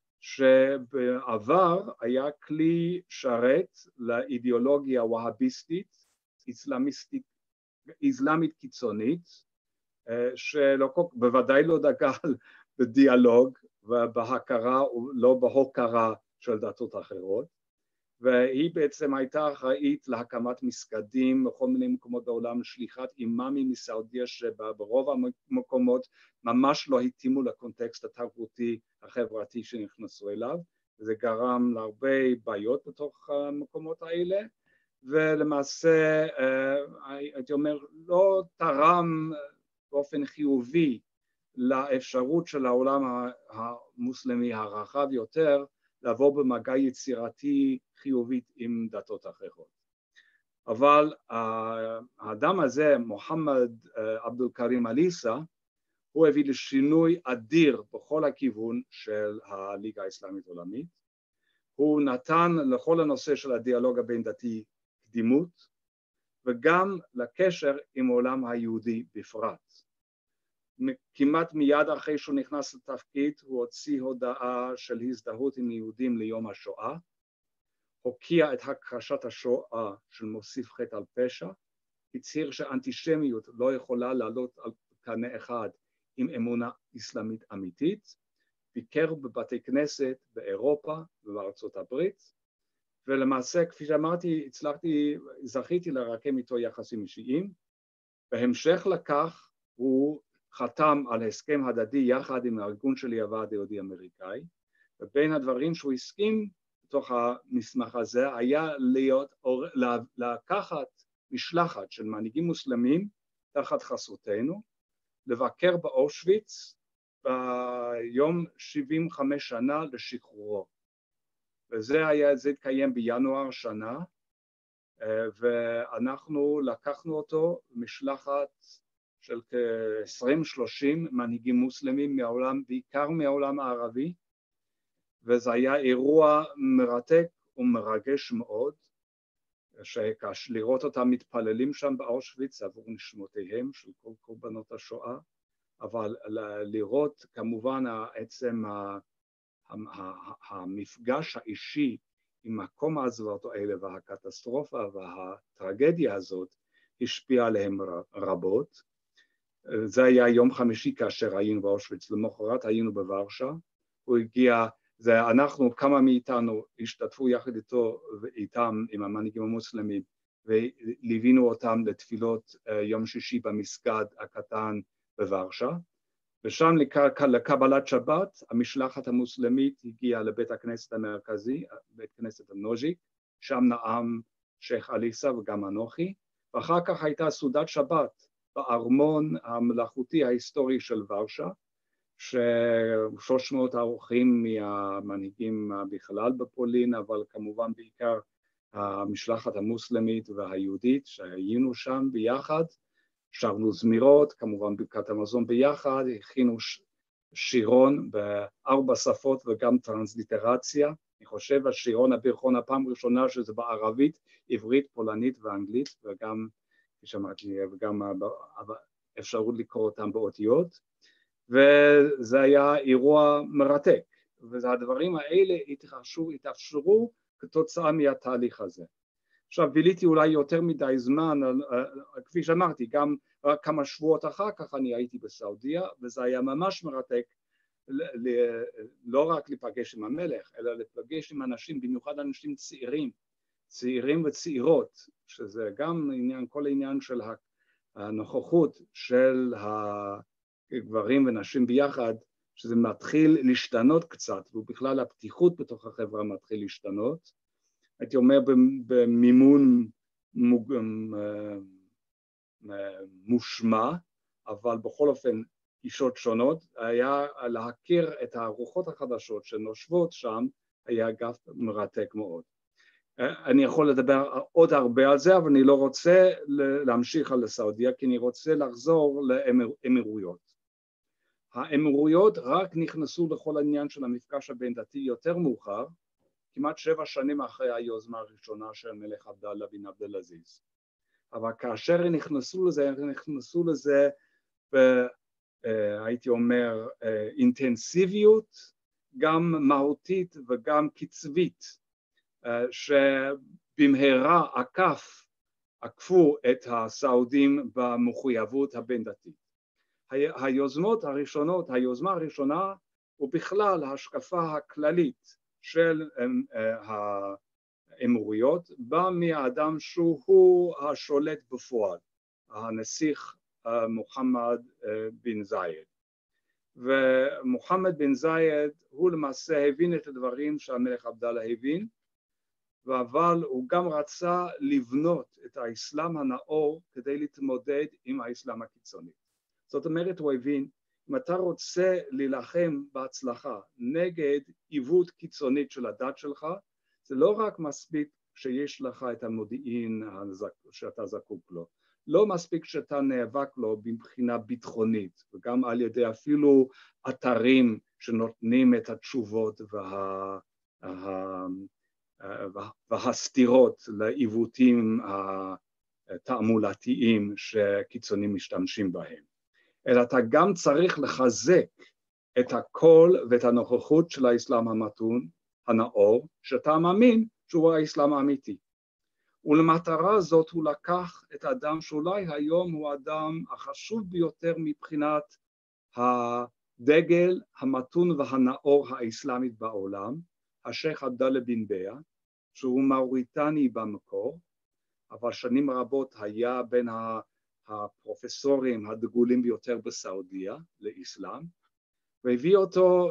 שבעבר היה כלי שרת לאידיאולוגיה והביסטית, אסלאמית קיצונית, בוודאי לא דגל בדיאלוג ובהכרה ולא בהוקרה של דתות אחרות, והיא בעצם הייתה אחראית להקמת מסגדים בכל מיני מקומות בעולם, שליחת אימאמים מסעודיה שברוב המקומות ממש לא התאימו לקונטקסט התרבותי החברתי שנכנסו אליו, וזה גרם להרבה בעיות בתוך המקומות האלה, ולמעשה הייתי אומר לא תרם באופן חיובי לאפשרות של העולם המוסלמי הרחב יותר לבוא במגע יצירתי חיובית עם דתות אחרות. אבל האדם הזה, מוחמד עבדול כרים אליסה, הוא הביא לשינוי אדיר בכל הכיוון של הליגה האסלאמית העולמית. הוא נתן לכל הנושא של הדיאלוג הבין דתי קדימות, וגם לקשר עם העולם היהודי בפרט. כמעט מיד אחרי שהוא נכנס לתפקיד, הוא הוציא הודעה של הזדהות עם יהודים ליום השואה, הוקיע את הכחשת השואה של מוסיף חטא על פשע, הצהיר שאנטישמיות לא יכולה לעלות על קנה אחד עם אמונה אסלאמית אמיתית, ביקר בבתי כנסת באירופה ובארצות הברית, ולמעשה, כפי שאמרתי, זכיתי לרקם איתו יחסים אישיים. בהמשך לכך הוא חתם על הסכם הדדי יחד עם הארגון שלי הוועד היהודי אמריקאי, ובין הדברים שהוא הסכים בתוך המסמך הזה היה לקחת משלחת של מנהיגים מוסלמים תחת חסותנו, לבקר באושוויץ ביום 75 שנה לשחרורו. וזה התקיים בינואר שנה, ואנחנו לקחנו אותו משלחת של כ-20-30 מנהיגים מוסלמים מהעולם, בעיקר מהעולם הערבי, וזה היה אירוע מרתק ומרגש מאוד, לראות אותם מתפללים שם באושוויץ עבור נשמותיהם של כל קורבנות השואה, אבל לראות כמובן עצם המפגש האישי עם מקום הזוועות האלה והקטסטרופה והטרגדיה הזאת השפיע עליהם רבות. זה היה יום חמישי כאשר היינו באושוויץ, למחרת היינו בוורשה, הוא הגיע, אנחנו, כמה מאיתנו השתתפו יחד איתו ואיתם עם המנהיגים המוסלמים וליווינו אותם לתפילות יום שישי במסגד הקטן בוורשה, ושם לקבלת שבת המשלחת המוסלמית הגיעה לבית הכנסת המרכזי, בית כנסת הנוז'יק, שם נאם שייח עליסה וגם אנוכי, ואחר כך הייתה סעודת שבת בארמון המלאכותי ההיסטורי של ורשה, ש300 האורחים מהמנהיגים בכלל בפולין, אבל כמובן בעיקר המשלחת המוסלמית והיהודית שהיינו שם ביחד, שרנו זמירות, כמובן ברכת המזון ביחד, הכינו שירון ב4 שפות וגם טרנסליטרציה. אני חושב השירון הברכון הפעם ראשונה שזה בערבית, עברית, פולנית ואנגלית, וגם, כפי שאמרתי, וגם אפשרות לקרוא אותם באותיות, וזה היה אירוע מרתק, והדברים האלה התאפשרו כתוצאה מהתהליך הזה. עכשיו ביליתי אולי יותר מדי זמן, כפי שאמרתי, גם רק כמה שבועות אחר כך אני הייתי בסעודיה, וזה היה ממש מרתק, לא רק לפגש עם המלך, אלא לפגש עם אנשים, במיוחד אנשים צעירים וצעירות, שזה גם עניין, כל העניין של הנוכחות של הגברים ונשים ביחד, שזה מתחיל להשתנות קצת, ובכלל הפתיחות בתוך החברה מתחיל להשתנות, הייתי אומר במימון מושמע, אבל בכל אופן גישות שונות, היה להכיר את הרוחות החדשות שנושבות שם, היה גם מרתק מאוד. אני יכול לדבר עוד הרבה על זה, אבל אני לא רוצה להמשיך על סעודיה, כי אני רוצה לחזור לאמירויות. האמירויות רק נכנסו לכל העניין של המפגש הבין דתי יותר מאוחר, כמעט 7 שנים אחרי היוזמה הראשונה של מלך עבדאללה בן עבד אל-עזיז. אבל כאשר נכנסו לזה הייתי אומר אינטנסיביות, גם מהותית וגם קצבית, שבמהרה עקפו את הסעודים במחויבות הבין דתית. היוזמה הראשונה ובכלל ההשקפה הכללית של האמירויות בא מהאדם שהוא השולט בפועל, הנסיך מוחמד בן זאייד. ומוחמד בן זאייד הוא למעשה הבין את הדברים שהמלך עבדאללה הבין, אבל הוא גם רצה לבנות את האסלאם הנאור כדי להתמודד עם האסלאם הקיצוני. זאת אומרת, הוא הבין, אם אתה רוצה להילחם בהצלחה נגד עיוות קיצונית של הדת שלך, זה לא רק מספיק שיש לך את המודיעין שאתה זקוק לו, לא מספיק שאתה נאבק לו מבחינה ביטחונית, וגם על ידי אפילו אתרים שנותנים את התשובות והסתירות לעיוותים התעמולתיים שקיצונים משתמשים בהם, אלא אתה גם צריך לחזק את הקול ואת הנוכחות של האסלאם המתון, הנאור, שאתה מאמין שהוא האסלאם האמיתי. ולמטרה הזאת הוא לקח את האדם שאולי היום הוא האדם החשוב ביותר מבחינת הדגל המתון והנאור האסלאמית בעולם, השייח עבדאללה בן ביה, שהוא מאוריטני במקור, אבל שנים רבות היה בין הפרופסורים הדגולים ביותר בסעודיה, לאסלאם, והביא אותו,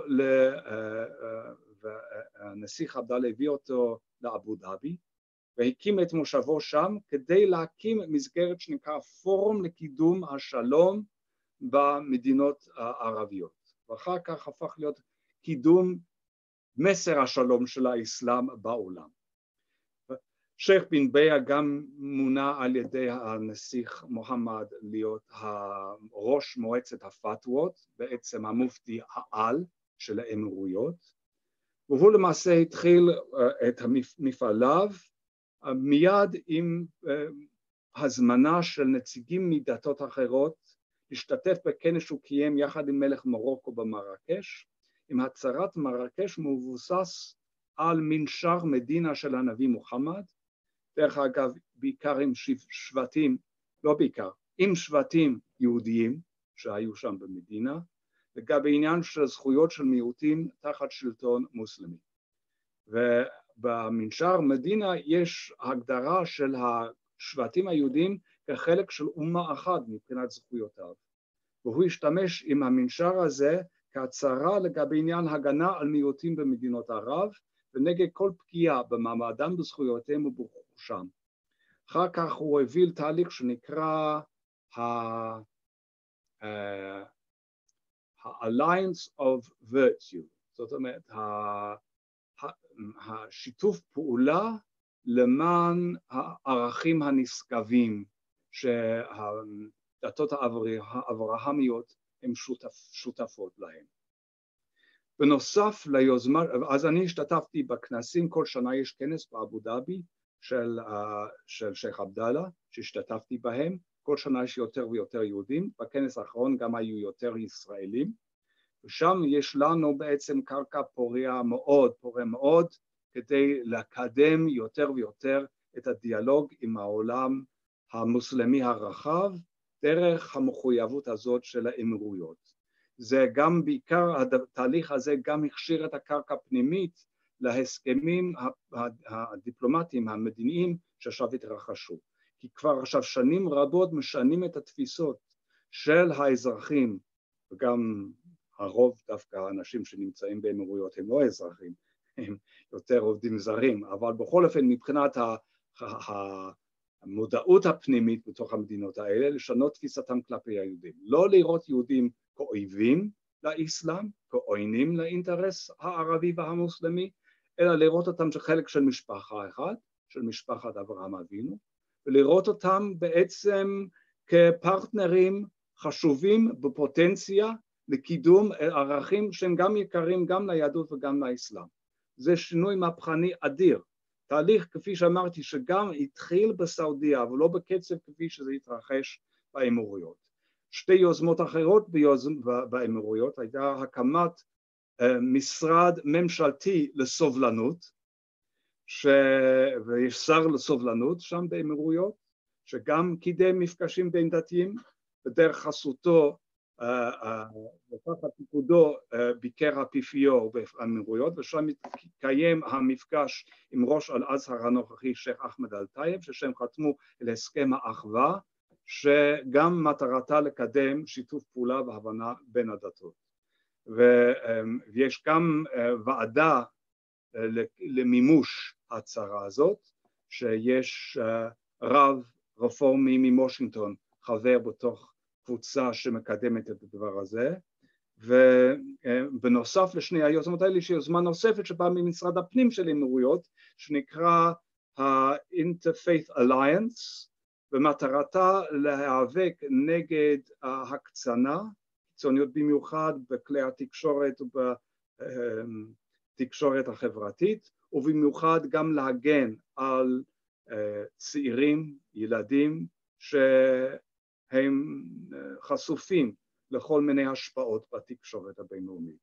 והנסיך עבדאללה הביא אותו לאבו דאבי, והקים את מושבו שם כדי להקים מסגרת שנקרא פורום לקידום השלום במדינות הערביות, ואחר כך הפך להיות קידום מסר השלום של האסלאם בעולם. שייח בן ביה גם מונה על ידי הנסיך מוחמד להיות ראש מועצת הפתוות, בעצם המופתי העל של האמירויות, והוא למעשה התחיל את מפעליו מיד עם הזמנה של נציגים מדתות אחרות להשתתף בכנס שהוא קיים יחד עם מלך מרוקו במרקש, עם הצהרת מרקש מבוסס על מנשר מדינה של הנביא מוחמד, דרך אגב בעיקר עם שבטים, לא בעיקר, עם שבטים יהודיים שהיו שם במדינה, לגבי עניין של זכויות של מיעוטים תחת שלטון מוסלמי. ובמנשר מדינה יש הגדרה של השבטים היהודים כחלק של אומה אחת מבחינת זכויותיו, והוא השתמש עם המנשר הזה כהצהרה לגבי עניין הגנה על מיעוטים במדינות ערב, ונגד כל פגיעה במעמדם, בזכויותיהם וברכושם. אחר כך הוא הוביל תהליך שנקרא ה-Alliance of Virtue, זאת אומרת השיתוף פעולה למען הערכים הנשגבים שהדתות האברהמיות הן שותפות להם. בנוסף ליוזמה, אז אני השתתפתי בכנסים, כל שנה יש כנס באבו דאבי של שייח עבדאללה שהשתתפתי בהם, כל שנה יש יותר ויותר יהודים, בכנס האחרון גם היו יותר ישראלים, ושם יש לנו בעצם קרקע פורה מאוד כדי לקדם יותר ויותר את הדיאלוג עם העולם המוסלמי הרחב דרך המחויבות הזאת של האמירויות. זה גם בעיקר, התהליך הזה גם הכשיר את הקרקע פנימית להסכמים הדיפלומטיים המדיניים שעכשיו התרחשו. כי כבר עכשיו שנים רבות משנים את התפיסות של האזרחים, וגם הרוב דווקא האנשים שנמצאים באמירויות הם לא אזרחים, הם יותר עובדים זרים, אבל בכל אופן מבחינת המודעות הפנימית בתוך המדינות האלה, לשנות תפיסתם כלפי היהודים. לא לראות יהודים כאויבים לאסלאם, כעוינים לאינטרס הערבי והמוסלמי, אלא לראות אותם כחלק של משפחה אחת, של משפחת אברהם אבינו, ולראות אותם בעצם כפרטנרים חשובים בפוטנציה לקידום ערכים שהם גם יקרים גם ליהדות וגם לאסלאם. זה שינוי מהפכני אדיר. תהליך כפי שאמרתי שגם התחיל בסעודיה, אבל לא בקצב כפי שזה התרחש באמירויות. שתי יוזמות אחרות באמירויות הייתה הקמת משרד ממשלתי לסובלנות, ויש שר לסובלנות שם באמירויות, שגם קידם מפגשים בין דתיים, בדרך חסותו ותחת פיקודו ביקר האפיפיור באמירויות, ושם מתקיים המפגש עם ראש אל-אזהר הנוכחי שייח אחמד אל-טייב, ששם חתמו על הסכם האחווה, שגם מטרתה לקדם שיתוף פעולה והבנה בין הדתות. ויש גם ועדה למימוש ההצהרה הזאת, שיש רב רפורמי מוושינגטון חבר בתוך קבוצה שמקדמת את הדבר הזה, ובנוסף לשני היוזמות האלה יש יוזמה נוספת שבאה ממשרד הפנים של האמירויות, שנקרא ה-Interfaith Alliance, ומטרתה להיאבק נגד ההקצנה, קיצוניות במיוחד בכלי התקשורת ובתקשורת החברתית, ובמיוחד גם להגן על צעירים, ילדים, שהם חשופים לכל מיני השפעות בתקשורת הבינלאומית.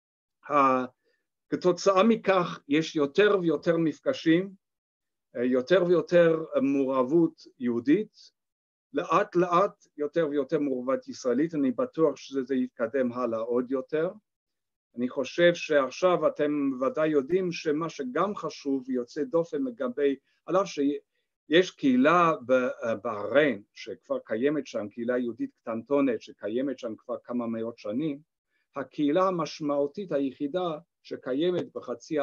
כתוצאה מכך יש יותר ויותר מפגשים, יותר ויותר מעורבות יהודית, לאט לאט יותר ויותר מעורבות ישראלית, אני בטוח שזה יתקדם הלאה עוד יותר. אני חושב שעכשיו אתם ודאי יודעים שמה שגם חשוב ויוצא דופן לגבי, עליו יש קהילה בבחריין שכבר קיימת שם, קהילה יהודית קטנטונת שקיימת שם כבר כמה מאות שנים, הקהילה המשמעותית היחידה שקיימת בחצי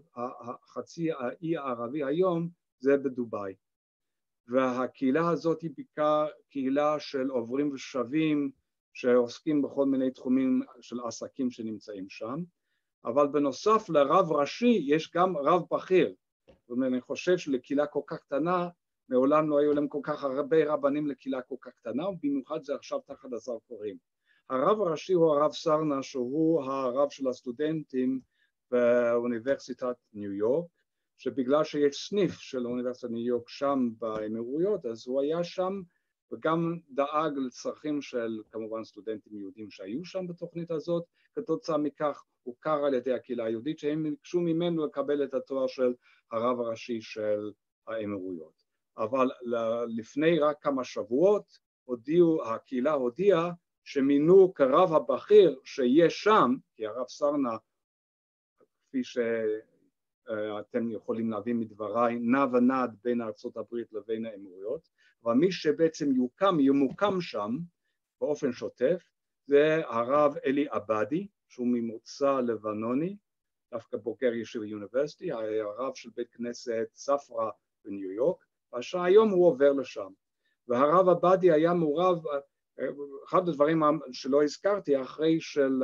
האי הערבי היום זה בדובאי. והקהילה הזאת היא בעיקר קהילה של עוברים ושבים שעוסקים בכל מיני תחומים של עסקים שנמצאים שם, אבל בנוסף לרב ראשי יש גם רב בכיר. זאת אומרת, אני חושב שלקהילה כל כך קטנה, מעולם לא היו להם כל כך הרבה רבנים לקהילה כל כך קטנה, ובמיוחד זה עכשיו תחת הזרקורים. הרב הראשי הוא הרב סרנה, שהוא הרב של הסטודנטים באוניברסיטת ניו יורק, שבגלל שיש סניף של אוניברסיטת ניו יורק שם באמירויות, אז הוא היה שם וגם דאג לצרכים של כמובן סטודנטים יהודים שהיו שם בתוכנית הזאת, כתוצאה מכך הוכר על ידי הקהילה היהודית שהם ביקשו ממנו לקבל את התואר של הרב הראשי של האמירויות. אבל לפני רק כמה שבועות הקהילה הודיעה שמינו כרב הבכיר שיש שם, כי הרב סרנה, כפי שאתם יכולים להבין מדבריי, נע ונד בין ארצות הברית לבין האמירויות, אבל מי שבעצם ימוקם שם באופן שוטף, זה הרב אלי עבאדי, שהוא ממוצא לבנוני, דווקא בוגר ישיבה יוניברסיטי, הרב של בית כנסת ספרא בניו יורק, והיום הוא עובר לשם. והרב עבאדי היה מעורב, אחד הדברים שלא הזכרתי, אחרי של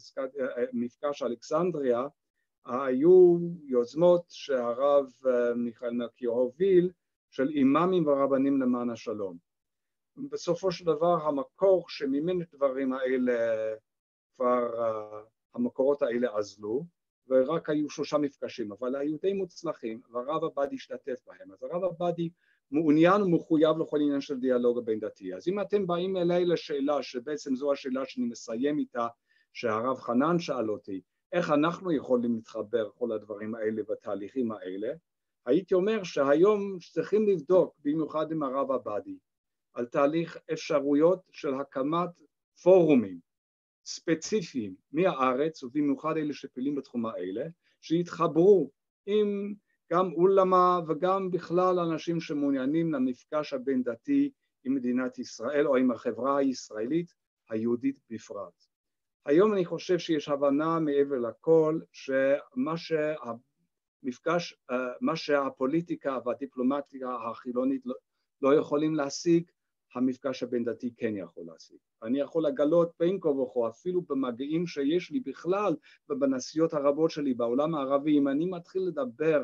מפגש אלכסנדריה, היו יוזמות שהרב מיכאל מלכיאור הוביל, של אימאמים ורבנים למען השלום. בסופו של דבר המקור שממנו הדברים האלה כבר המקורות האלה עזלו, ורק היו 3 מפגשים, אבל היו די מוצלחים, והרב עבאדי השתתף בהם. אז הרב עבאדי מעוניין ומחויב לכל עניין של דיאלוג בין דתי. אז אם אתם באים אליי לשאלה, שבעצם זו השאלה שאני מסיים איתה, שהרב חנן שאל אותי, איך אנחנו יכולים להתחבר כל הדברים האלה בתהליכים האלה, הייתי אומר שהיום צריכים לבדוק, במיוחד עם הרב עבאדי, על תהליך אפשרויות של הקמת פורומים ספציפיים מהארץ, ובמיוחד אלה שפעילים בתחום האלה, שיתחברו עם גם אולמה וגם בכלל אנשים שמעוניינים למפגש הבין דתי עם מדינת ישראל או עם החברה הישראלית היהודית בפרט. היום אני חושב שיש הבנה מעבר לכל מה שהפוליטיקה והדיפלומטיה החילונית לא יכולים להשיג, המפגש הבין דתי כן יכול להשיג. אני יכול לגלות בין כה וכה, אפילו במגעים שיש לי בכלל ובנסיעות הרבות שלי בעולם הערבי, אם אני מתחיל לדבר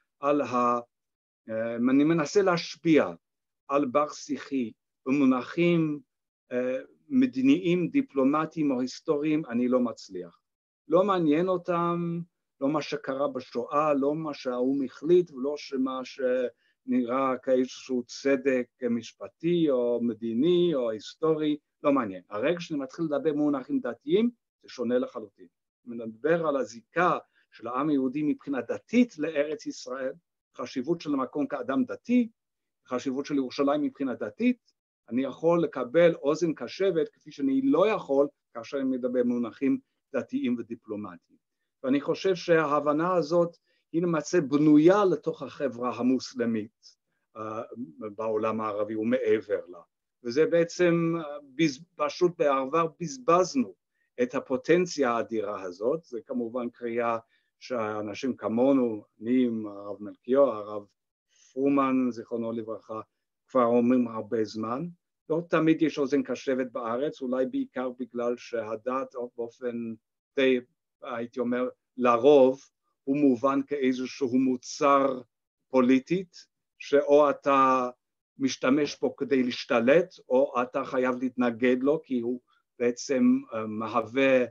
אני מנסה להשפיע על בר שיחי במונחים מדיניים, דיפלומטיים או היסטוריים, אני לא מצליח. לא מעניין אותם, לא מה שקרה בשואה, לא מה שהאו"ם החליט, ולא מה שנראה כאיזשהו צדק משפטי או מדיני או היסטורי, לא מעניין. הרגע שאני מתחיל לדבר במונחים דתיים, זה שונה לחלוטין. מדבר על הזיקה של העם היהודי מבחינה דתית לארץ ישראל, חשיבות של המקום כאדם דתי, חשיבות של ירושלים מבחינה דתית, אני יכול לקבל אוזן קשבת כפי שאני לא יכול כאשר אני מדבר במונחים דתיים ודיפלומטיים. ואני חושב שההבנה הזאת היא למעשה בנויה לתוך החברה המוסלמית בעולם הערבי ומעבר לה. וזה בעצם פשוט בעבר בזבזנו את הפוטנציה האדירה הזאת, זה כמובן קריאה שאנשים כמונו, אני עם הרב מלכיאור, הרב פרומן, זיכרונו לברכה, כבר אומרים הרבה זמן, לא תמיד יש אוזן קשבת בארץ, אולי בעיקר בגלל שהדת באופן די, הייתי אומר, לרוב, הוא מובן כאיזשהו מוצר פוליטית, שאו אתה משתמש בו כדי להשתלט, או אתה חייב להתנגד לו, כי הוא בעצם מהווה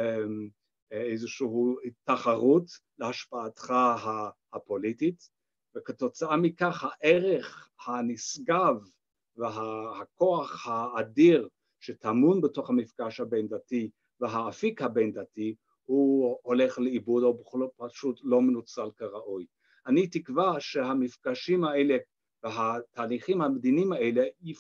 איזושהי תחרות להשפעתך הפוליטית, וכתוצאה מכך הערך הנשגב והכוח האדיר שטמון בתוך המפגש הבין דתי והאפיק הבין דתי, הוא הולך לאיבוד או פשוט לא מנוצל כראוי. אני תקווה שהמפגשים האלה והתהליכים המדיניים האלה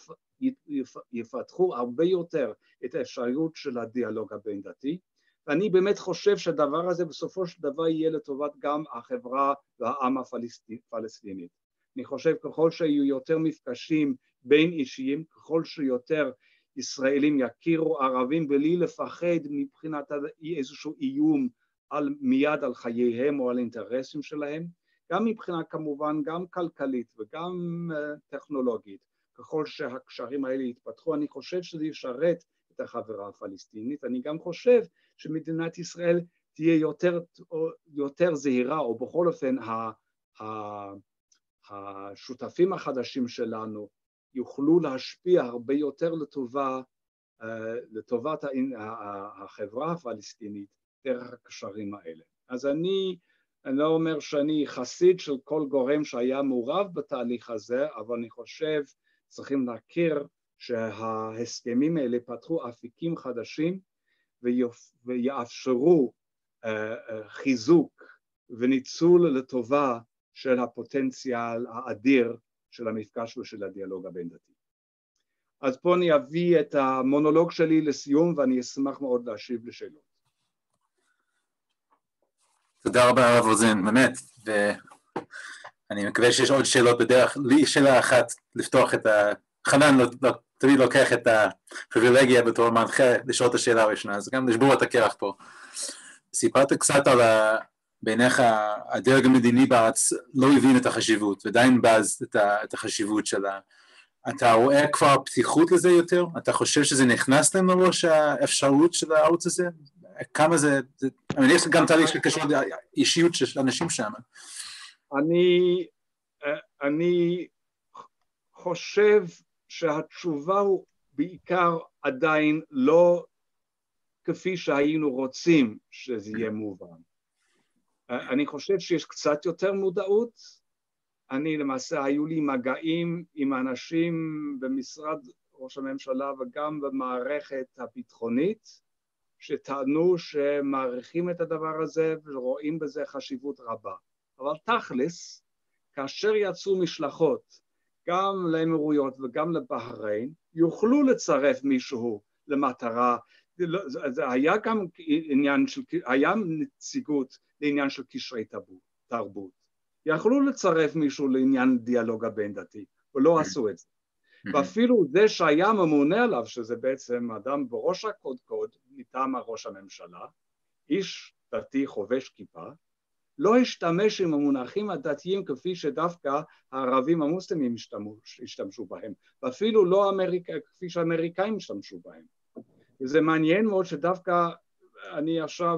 יפתחו הרבה יותר את האפשרות של הדיאלוג הבין דתי, ואני באמת חושב שהדבר הזה בסופו של דבר יהיה לטובת גם החברה והעם הפלסטינית. אני חושב ככל שיהיו יותר מפגשים בין אישיים, ככל שיותר ישראלים יכירו ערבים בלי לפחד מבחינת איזשהו איום מיד על חייהם או על אינטרסים שלהם, גם מבחינה כמובן גם כלכלית וגם טכנולוגית, ככל שהקשרים האלה יתפתחו, אני חושב שזה ישרת את החברה הפלסטינית. אני גם חושב שמדינת ישראל תהיה יותר זהירה, או בכל אופן השותפים החדשים שלנו יוכלו להשפיע הרבה יותר לטובת החברה הפלסטינית דרך הקשרים האלה. אז אני לא אומר שאני חסיד של כל גורם שהיה מעורב בתהליך הזה, אבל אני חושב צריכים להכיר שההסכמים האלה פתחו אפיקים חדשים ויאפשרו חיזוק וניצול לטובה של הפוטנציאל האדיר של המפגש ושל הדיאלוג הבין דתי. אז פה אני אביא את המונולוג שלי לסיום ואני אשמח מאוד להשיב לשאלות. תודה רבה הרב רוזן, באמת, ואני מקווה שיש עוד שאלות בדרך. לי שאלה אחת לפתוח את חנן לא תמיד לוקח את הפריבילגיה בתור מנחה לשאול את השאלה הראשונה, אז גם לשבור את הקרח פה. סיפרת קצת על בעיניך הדרג המדיני בארץ לא הבין את החשיבות, ועדיין בז את החשיבות שלה. אתה רואה כבר פתיחות לזה יותר? אתה חושב שזה נכנס להם לראש האפשרות של הערוץ הזה? כמה זה יש גם תהליך שקשור לאישיות של אנשים שם. אני חושב שהתשובה הוא בעיקר עדיין לא כפי שהיינו רוצים שזה יהיה מובן. אני חושב שיש קצת יותר מודעות. אני למעשה היו לי מגעים עם אנשים במשרד ראש הממשלה וגם במערכת הביטחונית, שטענו שמעריכים את הדבר הזה ורואים בזה חשיבות רבה. אבל תכלס, כאשר יצאו משלחות גם לאמירויות וגם לבחריין, יוכלו לצרף מישהו למטרה, זה היה גם עניין של, היה נציגות לעניין של קשרי תרבות. יכלו לצרף מישהו לעניין דיאלוג הבין דתי, ולא עשו את זה. ואפילו זה שהיה ממונה עליו, שזה בעצם אדם בראש הקודקוד, מטעם ראש הממשלה, איש דתי חובש כיפה, לא השתמש עם המונחים הדתיים כפי שדווקא הערבים המוסלמים השתמשו בהם, ואפילו לא כפי שהאמריקאים השתמשו בהם. וזה מעניין מאוד שדווקא אני עכשיו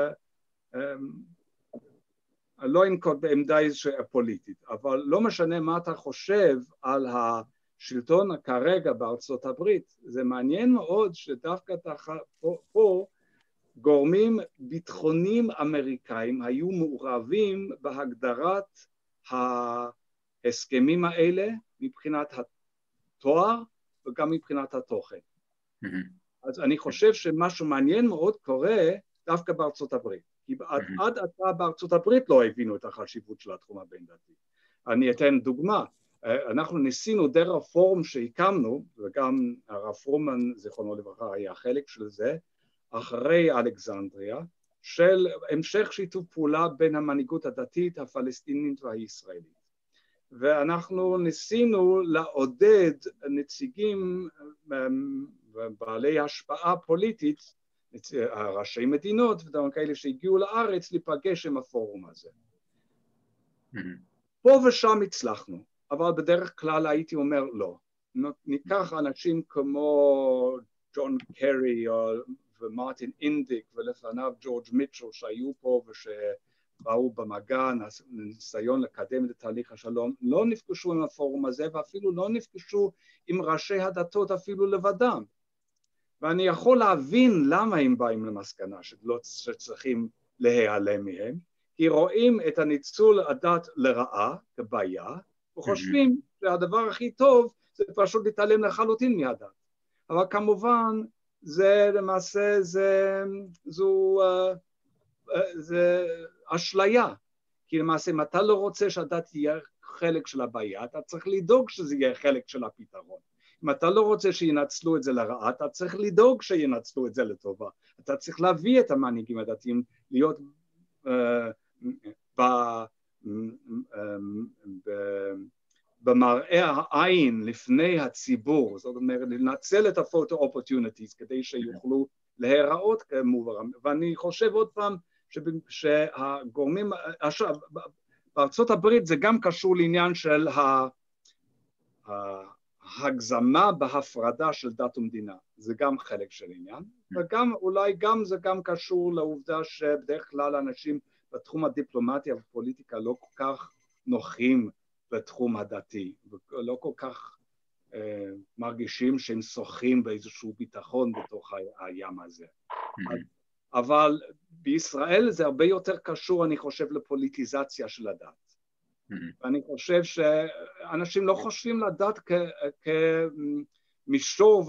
לא אנקוט בעמדה פוליטית, אבל לא משנה מה אתה חושב על השלטון כרגע בארצות הברית, זה מעניין מאוד שדווקא פה גורמים ביטחוניים אמריקאים היו מעורבים בהגדרת ההסכמים האלה מבחינת התואר וגם מבחינת התוכן. אז אני חושב שמשהו מעניין מאוד קורה דווקא בארצות הברית. כי עד עתה בארצות הברית לא הבינו את החשיבות של התחום הבין דתי. אני אתן דוגמה, אנחנו ניסינו דרך הפורום שהקמנו, וגם הרב פרומן זיכרונו לברכה היה חלק של זה, אחרי אלכסנדריה, של המשך שיתוף פעולה בין המנהיגות הדתית הפלסטינית והישראלית. ואנחנו ניסינו לעודד נציגים בעלי השפעה פוליטית, ראשי מדינות ודברים כאלה שהגיעו לארץ להיפגש עם הפורום הזה. פה ושם הצלחנו, אבל בדרך כלל הייתי אומר לא. ניקח אנשים כמו ג'ון קרי ומרטין אינדיק ולפניו ג'ורג' מיטשל שהיו פה ושבאו במגע, ניסיון לקדם את תהליך השלום, לא נפגשו עם הפורום הזה ואפילו לא נפגשו עם ראשי הדתות אפילו לבדם. ואני יכול להבין למה הם באים למסקנה שצריכים להיעלם מהם, כי רואים את הניצול הדת לרעה כבעיה, וחושבים שהדבר הכי טוב זה פשוט להתעלם לחלוטין מהדת. אבל כמובן זה למעשה זו אשליה, כי למעשה אם אתה לא רוצה שהדת תהיה חלק של הבעיה, אתה צריך לדאוג שזה יהיה חלק של הפתרון. אם אתה לא רוצה שינצלו את זה לרעה, אתה צריך לדאוג שינצלו את זה לטובה. אתה צריך להביא את המנהיגים הדתיים להיות במראה העין לפני הציבור, זאת אומרת לנצל את הפוטו אופורטיוניטיז כדי שיוכלו להיראות כמובן, ואני חושב עוד פעם שהגורמים, עכשיו בארצות הברית זה גם קשור לעניין של ההגזמה בהפרדה של דת ומדינה, זה גם חלק של עניין, וגם אולי גם זה גם קשור לעובדה שבדרך כלל אנשים בתחום הדיפלומטיה והפוליטיקה לא כל כך נוחים בתחום הדתי, ולא כל כך מרגישים שהם שוחים באיזשהו ביטחון בתוך הים הזה. אבל בישראל זה הרבה יותר קשור, אני חושב, לפוליטיזציה של הדת. ואני חושב שאנשים לא חושבים לדת כמישור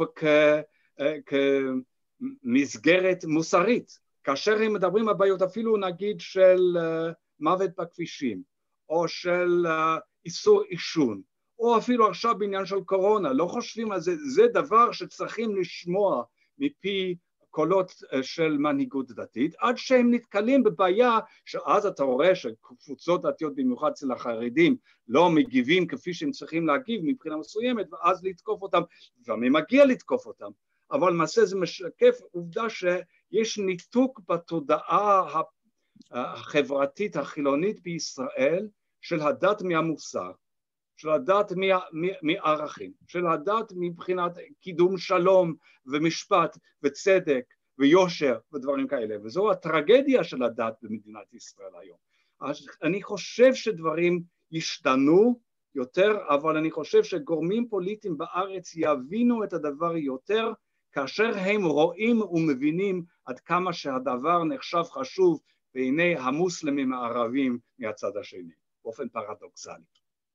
וכמסגרת מוסרית. כאשר הם מדברים על בעיות אפילו נגיד של מוות בכבישים, או של איסור עישון, או אפילו עכשיו בעניין של קורונה, לא חושבים על זה, זה דבר שצריכים לשמוע מפי קולות של מנהיגות דתית, עד שהם נתקלים בבעיה שאז אתה רואה שקבוצות דתיות במיוחד אצל החרדים לא מגיבים כפי שהם צריכים להגיב מבחינה מסוימת, ואז לתקוף אותם, ומי מגיע לתקוף אותם, אבל למעשה זה משקף עובדה שיש ניתוק בתודעה החברתית החילונית בישראל של הדת מהמוסר, של הדת מערכים, של הדת מבחינת קידום שלום ומשפט וצדק ויושר ודברים כאלה, וזו הטרגדיה של הדת במדינת ישראל היום. אז אני חושב שדברים ישתנו יותר, אבל אני חושב שגורמים פוליטיים בארץ יבינו את הדבר יותר, כאשר הם רואים ומבינים עד כמה שהדבר נחשב חשוב בעיני המוסלמים הערבים מהצד השני, באופן פרדוקסלי.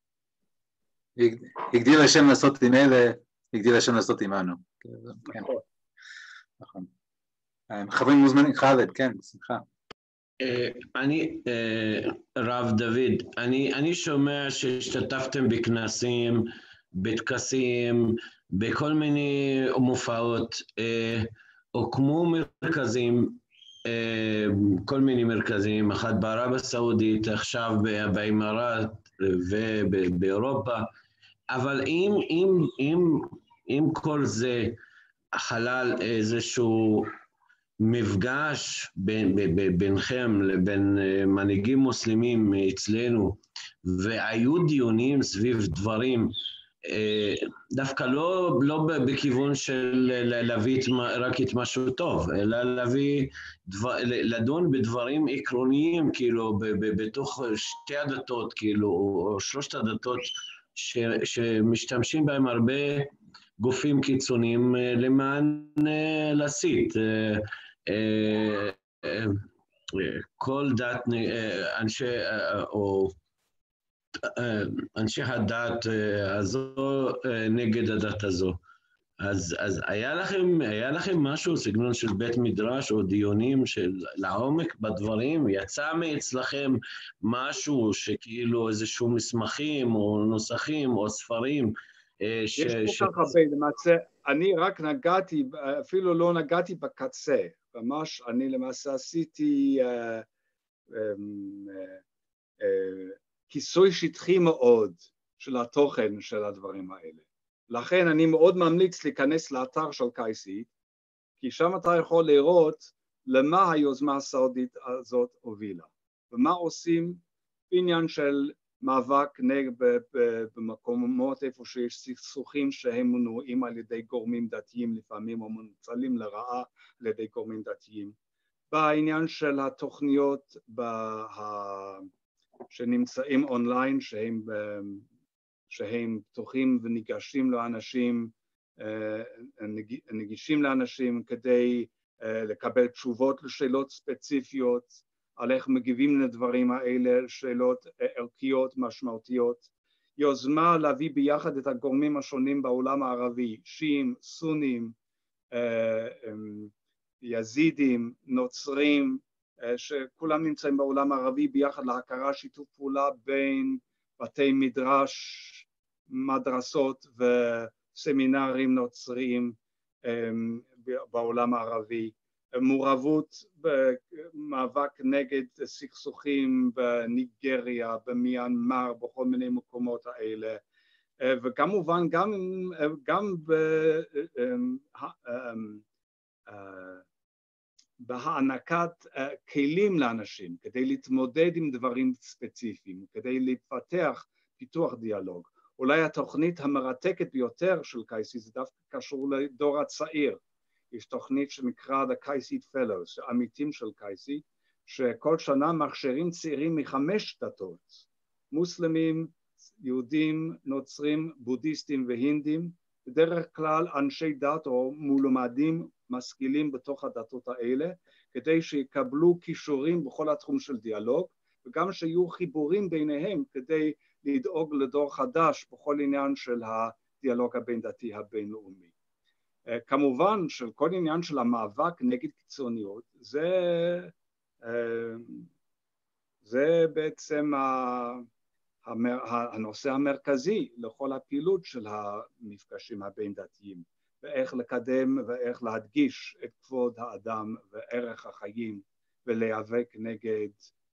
הגדיל השם לעשות עם אלה, הגדיל השם לעשות עמנו. נכון. חברים מוזמנים, חאלד, כן, בשמחה. אני, רב דוד, אני שומע שהשתתפתם בכנסים, בטקסים, בכל מיני מופעות, הוקמו מרכזים, כל מיני מרכזים, אחד בערב הסעודית, עכשיו באמירת ובאירופה, אבל אם כל זה חלל איזשהו מפגש בינכם לבין מנהיגים מוסלמים אצלנו, והיו דיונים סביב דברים, דווקא לא בכיוון של להביא רק את משהו טוב, אלא לדון בדברים עקרוניים, כאילו, בתוך שתי הדתות, כאילו, או שלושת הדתות, שמשתמשים בהם הרבה גופים קיצוניים למען להסית. כל דת, אנשי הדת הזו נגד הדת הזו. אז היה לכם משהו, סגנון של בית מדרש או דיונים של לעומק בדברים? יצא מאצלכם משהו שכאילו איזשהו מסמכים או נוסחים או ספרים? יש כל כך הרבה, למעשה, אני רק נגעתי, אפילו לא נגעתי בקצה, ממש אני למעשה עשיתי כיסוי שטחי מאוד של התוכן של הדברים האלה. לכן אני מאוד ממליץ להיכנס לאתר של קייסי, כי שם אתה יכול לראות למה היוזמה הסעודית הזאת הובילה, ומה עושים בעניין של מאבק במקומות איפה שיש סכסוכים שהם מנועים על ידי גורמים דתיים לפעמים, או מנוצלים לרעה על ידי גורמים דתיים. בעניין של התוכניות שנמצאים אונליין, שהם פתוחים וניגשים לאנשים, נגישים לאנשים כדי לקבל תשובות לשאלות ספציפיות, על איך מגיבים לדברים האלה, שאלות ערכיות משמעותיות. יוזמה להביא ביחד את הגורמים השונים בעולם הערבי, שיעים, סונים, יזידים, נוצרים, שכולם נמצאים בעולם הערבי ביחד להכרה, שיתוף פעולה בין בתי מדרש, מדרסות וסמינרים נוצריים בעולם הערבי, מעורבות במאבק נגד סכסוכים בניגריה, במיינמר, בכל מיני מקומות האלה, וכמובן גם בהענקת כלים לאנשים כדי להתמודד עם דברים ספציפיים, כדי לפתח פיתוח דיאלוג. אולי התוכנית המרתקת ביותר של קייסי זה דווקא קשור לדור הצעיר. יש תוכנית שנקרא The Kaisit Fellows, עמיתים של קייסי, שכל שנה מכשירים צעירים מ5 דתות, מוסלמים, יהודים, נוצרים, בודהיסטים והינדים, בדרך כלל אנשי דת או מלומדים משכילים בתוך הדתות האלה, כדי שיקבלו כישורים בכל התחום של דיאלוג, וגם שיהיו חיבורים ביניהם כדי לדאוג לדור חדש בכל עניין של הדיאלוג הבין דתי הבינלאומי. כמובן שכל עניין של המאבק נגד קיצוניות, זה בעצם הנושא המרכזי לכל הפעילות של המפגשים הבין דתיים, ואיך לקדם ואיך להדגיש את כבוד האדם וערך החיים, ולהיאבק נגד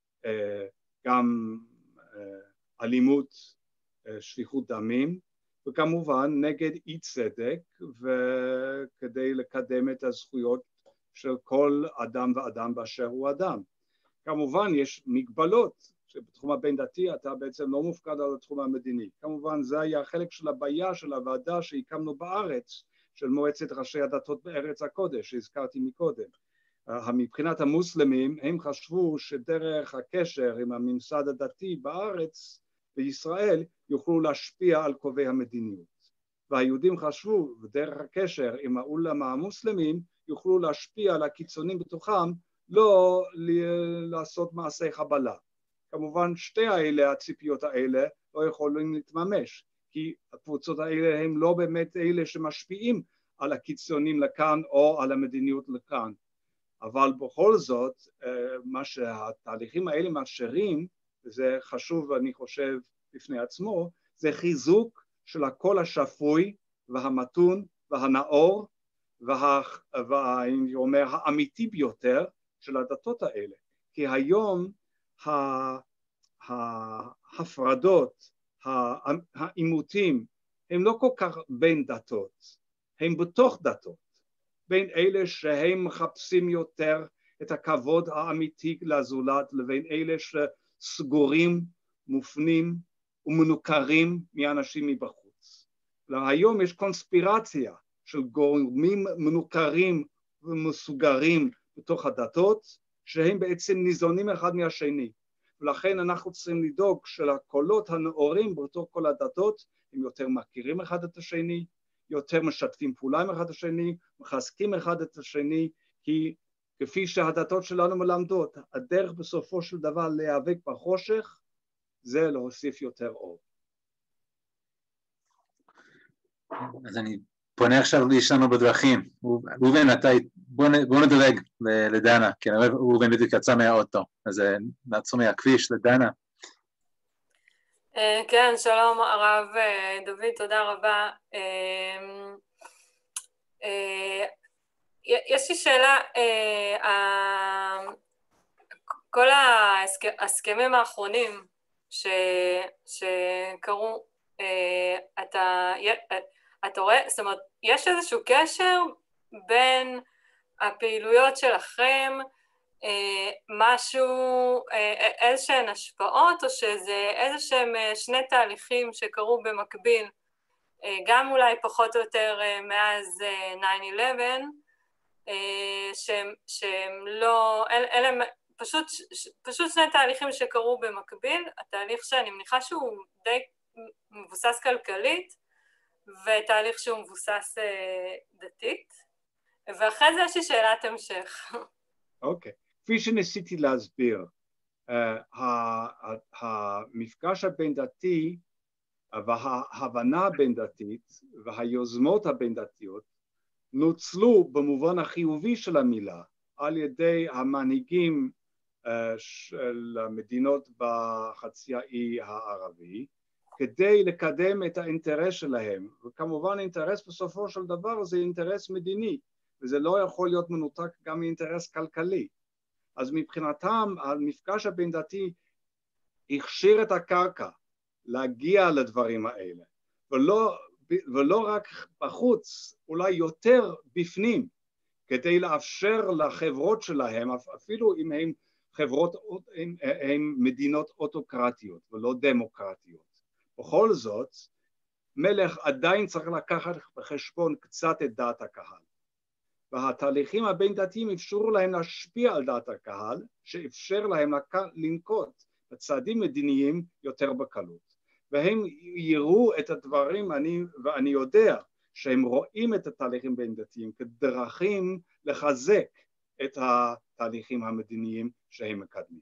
גם אלימות, שפיכות דמים, וכמובן נגד אי צדק, וכדי לקדם את הזכויות של כל אדם ואדם באשר הוא אדם. כמובן יש מגבלות, שבתחום הבין דתי אתה בעצם לא מופקד על התחום המדיני. כמובן זה היה חלק של הבעיה של הוועדה שהקמנו בארץ, של מועצת ראשי הדתות בארץ הקודש, שהזכרתי מקודם. מבחינת המוסלמים הם חשבו שדרך הקשר עם הממסד הדתי בארץ, בישראל, יוכלו להשפיע על קובעי המדיניות. והיהודים חשבו, ודרך הקשר עם העולמה המוסלמים, יוכלו להשפיע על הקיצונים בתוכם, לא לעשות מעשי חבלה. כמובן שתי האלה, הציפיות האלה, לא יכולים להתממש, כי הקבוצות האלה הם לא באמת אלה שמשפיעים על הקיצונים לכאן או על המדיניות לכאן. אבל בכל זאת, מה שהתהליכים האלה מאפשרים, וזה חשוב ואני חושב בפני עצמו, זה חיזוק של הקול השפוי והמתון והנאור ואני אומר האמיתי ביותר של הדתות האלה. כי היום ההפרדות, העימותים, הם לא כל כך בין דתות, הם בתוך דתות, בין אלה שהם מחפשים יותר את הכבוד האמיתי לזולת, לבין אלה שסגורים, מופנים ומנוכרים מאנשים מבחוץ. היום יש קונספירציה של גורמים מנוכרים ומסוגרים בתוך הדתות, שהם בעצם ניזונים אחד מהשני. ולכן אנחנו צריכים לדאוג שהקולות הנאורים בתוך כל הדתות, הם יותר מכירים אחד את השני, יותר משתפים פעולה עם אחד את השני, מחזקים אחד את השני, כי כפי שהדתות שלנו מלמדות, הדרך בסופו של דבר להיאבק בחושך, זה להוסיף יותר אור. אז אני פונה עכשיו לאיש לנו בדרכים. ראובן, בוא נדלג לדנה, כי אני רואה ראובן בדיוק יצא מהאוטו, אז נעצור מהכביש לדנה. כן, שלום הרב דוד, תודה רבה. יש לי שאלה, כל ההסכמים האחרונים שקרו, אתה רואה, זאת אומרת, יש איזשהו קשר בין הפעילויות שלכם, משהו, איזשהן השפעות, או שזה איזשהם שני תהליכים שקרו במקביל, גם אולי פחות או יותר מאז 9/11, שהם לא, אלה פשוט שני תהליכים שקרו במקביל, התהליך שאני מניחה שהוא די מבוסס כלכלית, ותהליך שהוא מבוסס דתית, ואחרי זה יש לי שאלת המשך. אוקיי. כפי שניסיתי להסביר, המפגש הבין דתי וההבנה הבין דתית והיוזמות הבין דתיות נוצלו במובן החיובי של המילה על ידי המנהיגים של המדינות בחצי האי הערבי, כדי לקדם את האינטרס שלהם, וכמובן האינטרס בסופו של דבר זה אינטרס מדיני, וזה לא יכול להיות מנותק גם מאינטרס כלכלי. אז מבחינתם המפגש הבין דתי הכשיר את הקרקע להגיע לדברים האלה, ולא רק בחוץ, אולי יותר בפנים, כדי לאפשר לחברות שלהם, אפילו אם הן הם מדינות אוטוקרטיות ולא דמוקרטיות. בכל זאת, מלך עדיין צריך לקחת בחשבון קצת את דעת הקהל. והתהליכים הבין דתיים אפשרו להם להשפיע על דעת הקהל, שאפשר להם לנקוט בצעדים מדיניים יותר בקלות. והם יראו את הדברים, ואני יודע שהם רואים את התהליכים בין דתיים כדרכים לחזק את התהליכים המדיניים שהם מקדמים.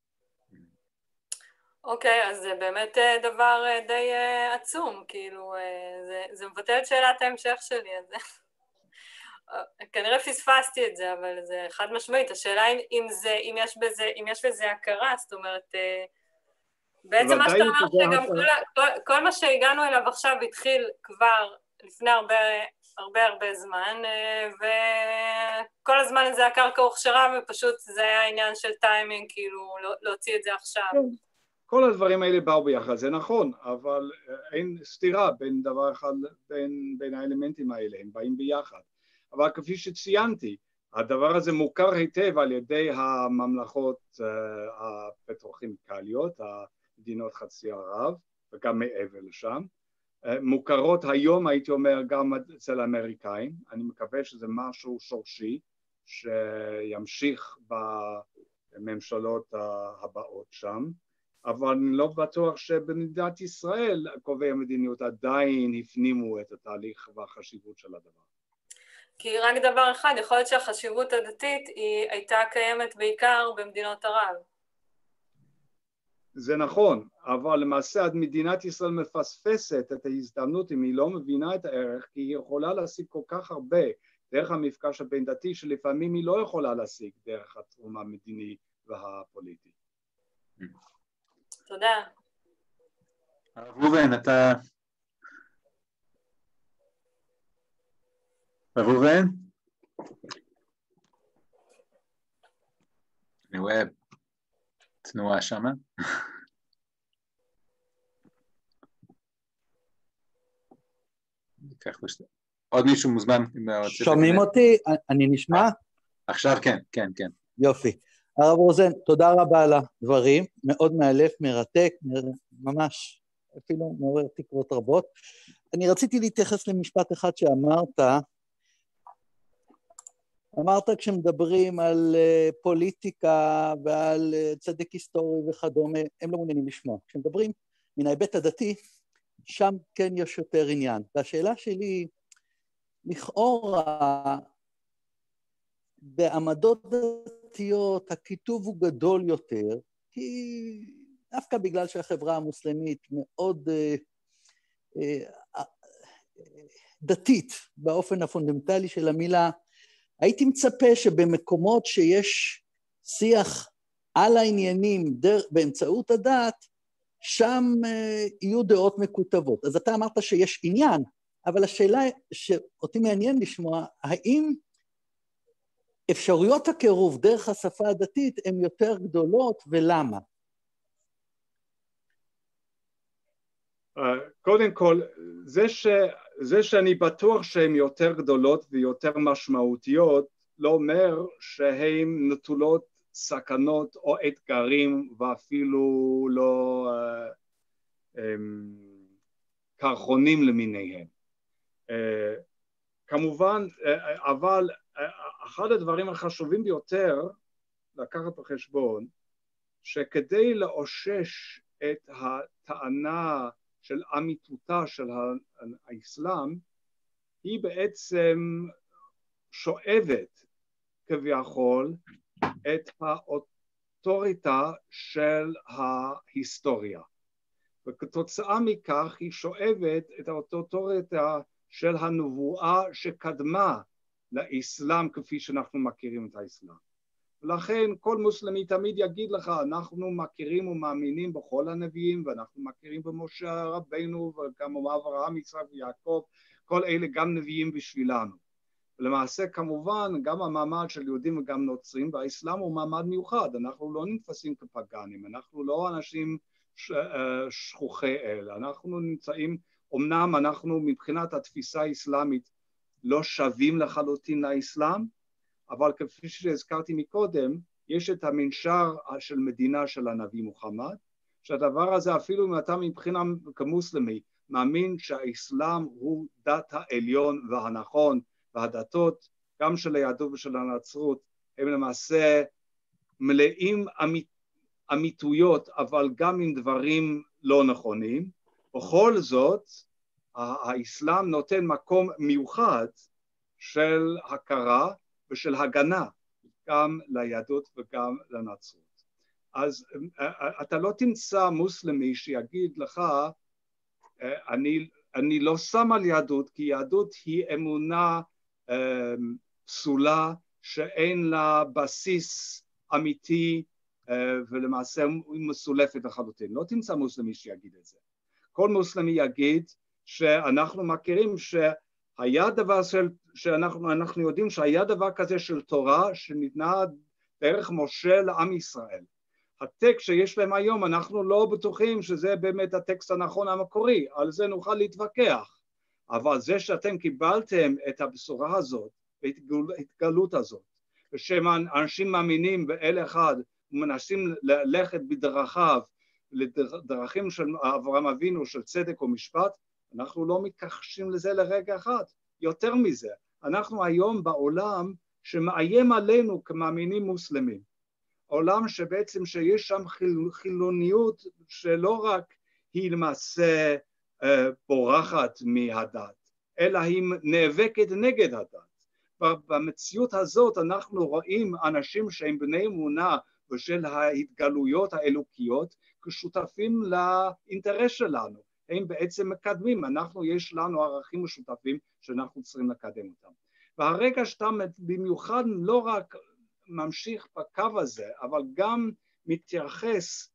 אוקיי, אז זה באמת דבר די עצום, כאילו, זה מבטל את שאלת ההמשך שלי, אז כנראה פספסתי את זה, אבל זה חד משמעית. השאלה אם יש בזה הכרה, זאת אומרת, בעצם מה שאתה אומר שגם כל מה שהגענו אליו עכשיו התחיל כבר לפני הרבה זמן, וכל הזמן זה הקרקע הוכשרה, ופשוט זה היה עניין של טיימינג, כאילו להוציא את זה עכשיו. כל הדברים האלה באו ביחד, זה נכון, אבל אין סתירה בין דבר אחד, בין האלמנטים האלה, הם באים ביחד. אבל כפי שציינתי, הדבר הזה מוכר היטב על ידי הממלכות הפטרוכימיקליות, המדינות חצי ערב, וגם מעבר לשם. מוכרות היום, הייתי אומר, גם אצל האמריקאים. אני מקווה שזה משהו שורשי, שימשיך בממשלות הבאות שם. אבל אני לא בטוח שבמדינת ישראל קובעי המדיניות עדיין הפנימו את התהליך והחשיבות של הדבר. כי רק דבר אחד, יכול להיות שהחשיבות הדתית היא הייתה קיימת בעיקר במדינות ערב. זה נכון, אבל למעשה מדינת ישראל מפספסת את ההזדמנות אם היא לא מבינה את הערך, כי היא יכולה להשיג כל כך הרבה דרך המפגש הבין דתי, שלפעמים היא לא יכולה להשיג דרך התחום המדיני והפוליטי. תודה. ראובן, אתה... ראובן? אני רואה תנועה שמה. עוד מישהו מוזמן? שומעים אותי? אני נשמע? עכשיו כן, כן, כן. יופי. הרב רוזן, תודה רבה על הדברים, מאוד מאלף, מרתק, ממש, אפילו מעורר תקוות רבות. אני רציתי להתייחס למשפט אחד שאמרת, כשמדברים על פוליטיקה ועל צדק היסטורי וכדומה, הם לא מעוניינים לשמוע. כשמדברים מן ההיבט הדתי, שם כן יש יותר עניין. והשאלה שלי, לכאורה, בעמדות דתיות הכיתוב הוא גדול יותר, כי דווקא בגלל שהחברה המוסלמית מאוד דתית באופן הפונדמנטלי של המילה, הייתי מצפה שבמקומות שיש שיח על העניינים באמצעות הדת, שם יהיו דעות מקוטבות. אז אתה אמרת שיש עניין, אבל השאלה שאותי מעניין לשמוע, האם אפשרויות הקירוב דרך השפה הדתית הן יותר גדולות ולמה? קודם כל, זה שאני בטוח שהן יותר גדולות ויותר משמעותיות, לא אומר שהן נטולות סכנות או אתגרים ואפילו לא קרחונים למיניהם. כמובן, אבל אחד הדברים החשובים ביותר לקחת בחשבון, שכדי לאושש את הטענה של אמיתותה של האסלאם, היא בעצם שואבת כביכול את האוטוריטה של ההיסטוריה. וכתוצאה מכך היא שואבת את האוטוריטה של הנבואה שקדמה לאסלאם כפי שאנחנו מכירים את האסלאם. ולכן כל מוסלמי תמיד יגיד לך, אנחנו מכירים ומאמינים בכל הנביאים, ואנחנו מכירים במשה רבינו, וגם אברהם, יצחק ויעקב, כל אלה גם נביאים בשבילנו. ולמעשה כמובן גם המעמד של יהודים וגם נוצרים באסלאם הוא מעמד מיוחד, אנחנו לא נתפסים כפגנים, אנחנו לא אנשים שכוחי אל, אנחנו נמצאים אמנם אנחנו מבחינת התפיסה האסלאמית לא שווים לחלוטין לאסלאם, אבל כפי שהזכרתי מקודם, יש את המנשר של מדינה של הנביא מוחמד, שהדבר הזה אפילו אם אתה מבחינה כמוסלמי, מאמין שהאסלאם הוא דת העליון והנכון, והדתות, גם של היהדות ושל הנצרות, הם למעשה מלאים אמיתויות, אבל גם עם דברים לא נכונים. בכל זאת, האסלאם נותן מקום מיוחד של הכרה ושל הגנה, גם ליהדות וגם לנצרות. אז אתה לא תמצא מוסלמי שיגיד לך, אני לא שם על יהדות, כי יהדות היא אמונה פסולה שאין לה בסיס אמיתי ולמעשה היא מסולפת לחלוטין. לא תמצא מוסלמי שיגיד את זה. כל מוסלמי יגיד שאנחנו מכירים שהיה דבר שאנחנו יודעים שהיה דבר כזה של תורה שניתנה דרך משה לעם ישראל. הטקסט שיש להם היום אנחנו לא בטוחים שזה באמת הטקסט הנכון המקורי, על זה נוכל להתווכח, אבל זה שאתם קיבלתם את הבשורה הזאת, את ההתגלות הזאת, ושאנשים מאמינים באל אחד ומנסים ללכת בדרכיו, לדרכים של אברהם אבינו של צדק ומשפט, אנחנו לא מתכחשים לזה לרגע אחד. יותר מזה, אנחנו היום בעולם שמאיים עלינו כמאמינים מוסלמים, עולם שבעצם שיש שם חילוניות שלא רק היא למעשה בורחת מהדת, אלא היא נאבקת נגד הדת. במציאות הזאת אנחנו רואים אנשים שהם בני אמונה ושל ההתגלויות האלוקיות כשותפים לאינטרס שלנו. הם בעצם מקדמים, יש לנו ערכים משותפים שאנחנו צריכים לקדם אותם. והרגע שאתה במיוחד לא רק ממשיך בקו הזה, אבל גם מתייחס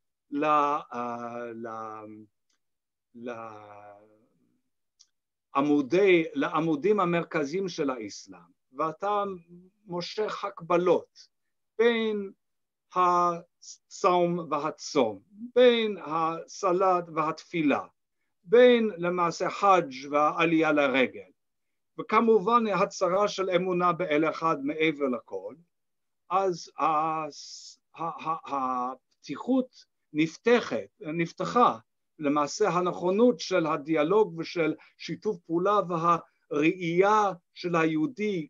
לעמודים המרכזיים של האסלאם, ואתה מושך הקבלות בין הצום והצום, בין הסלט והתפילה, בין למעשה חאג' והעלייה לרגל, וכמובן הצהרה של אמונה באל אחד מעבר לכל, אז הפתיחות נפתחה, למעשה הנכונות של הדיאלוג ושל שיתוף פעולה והראייה של היהודי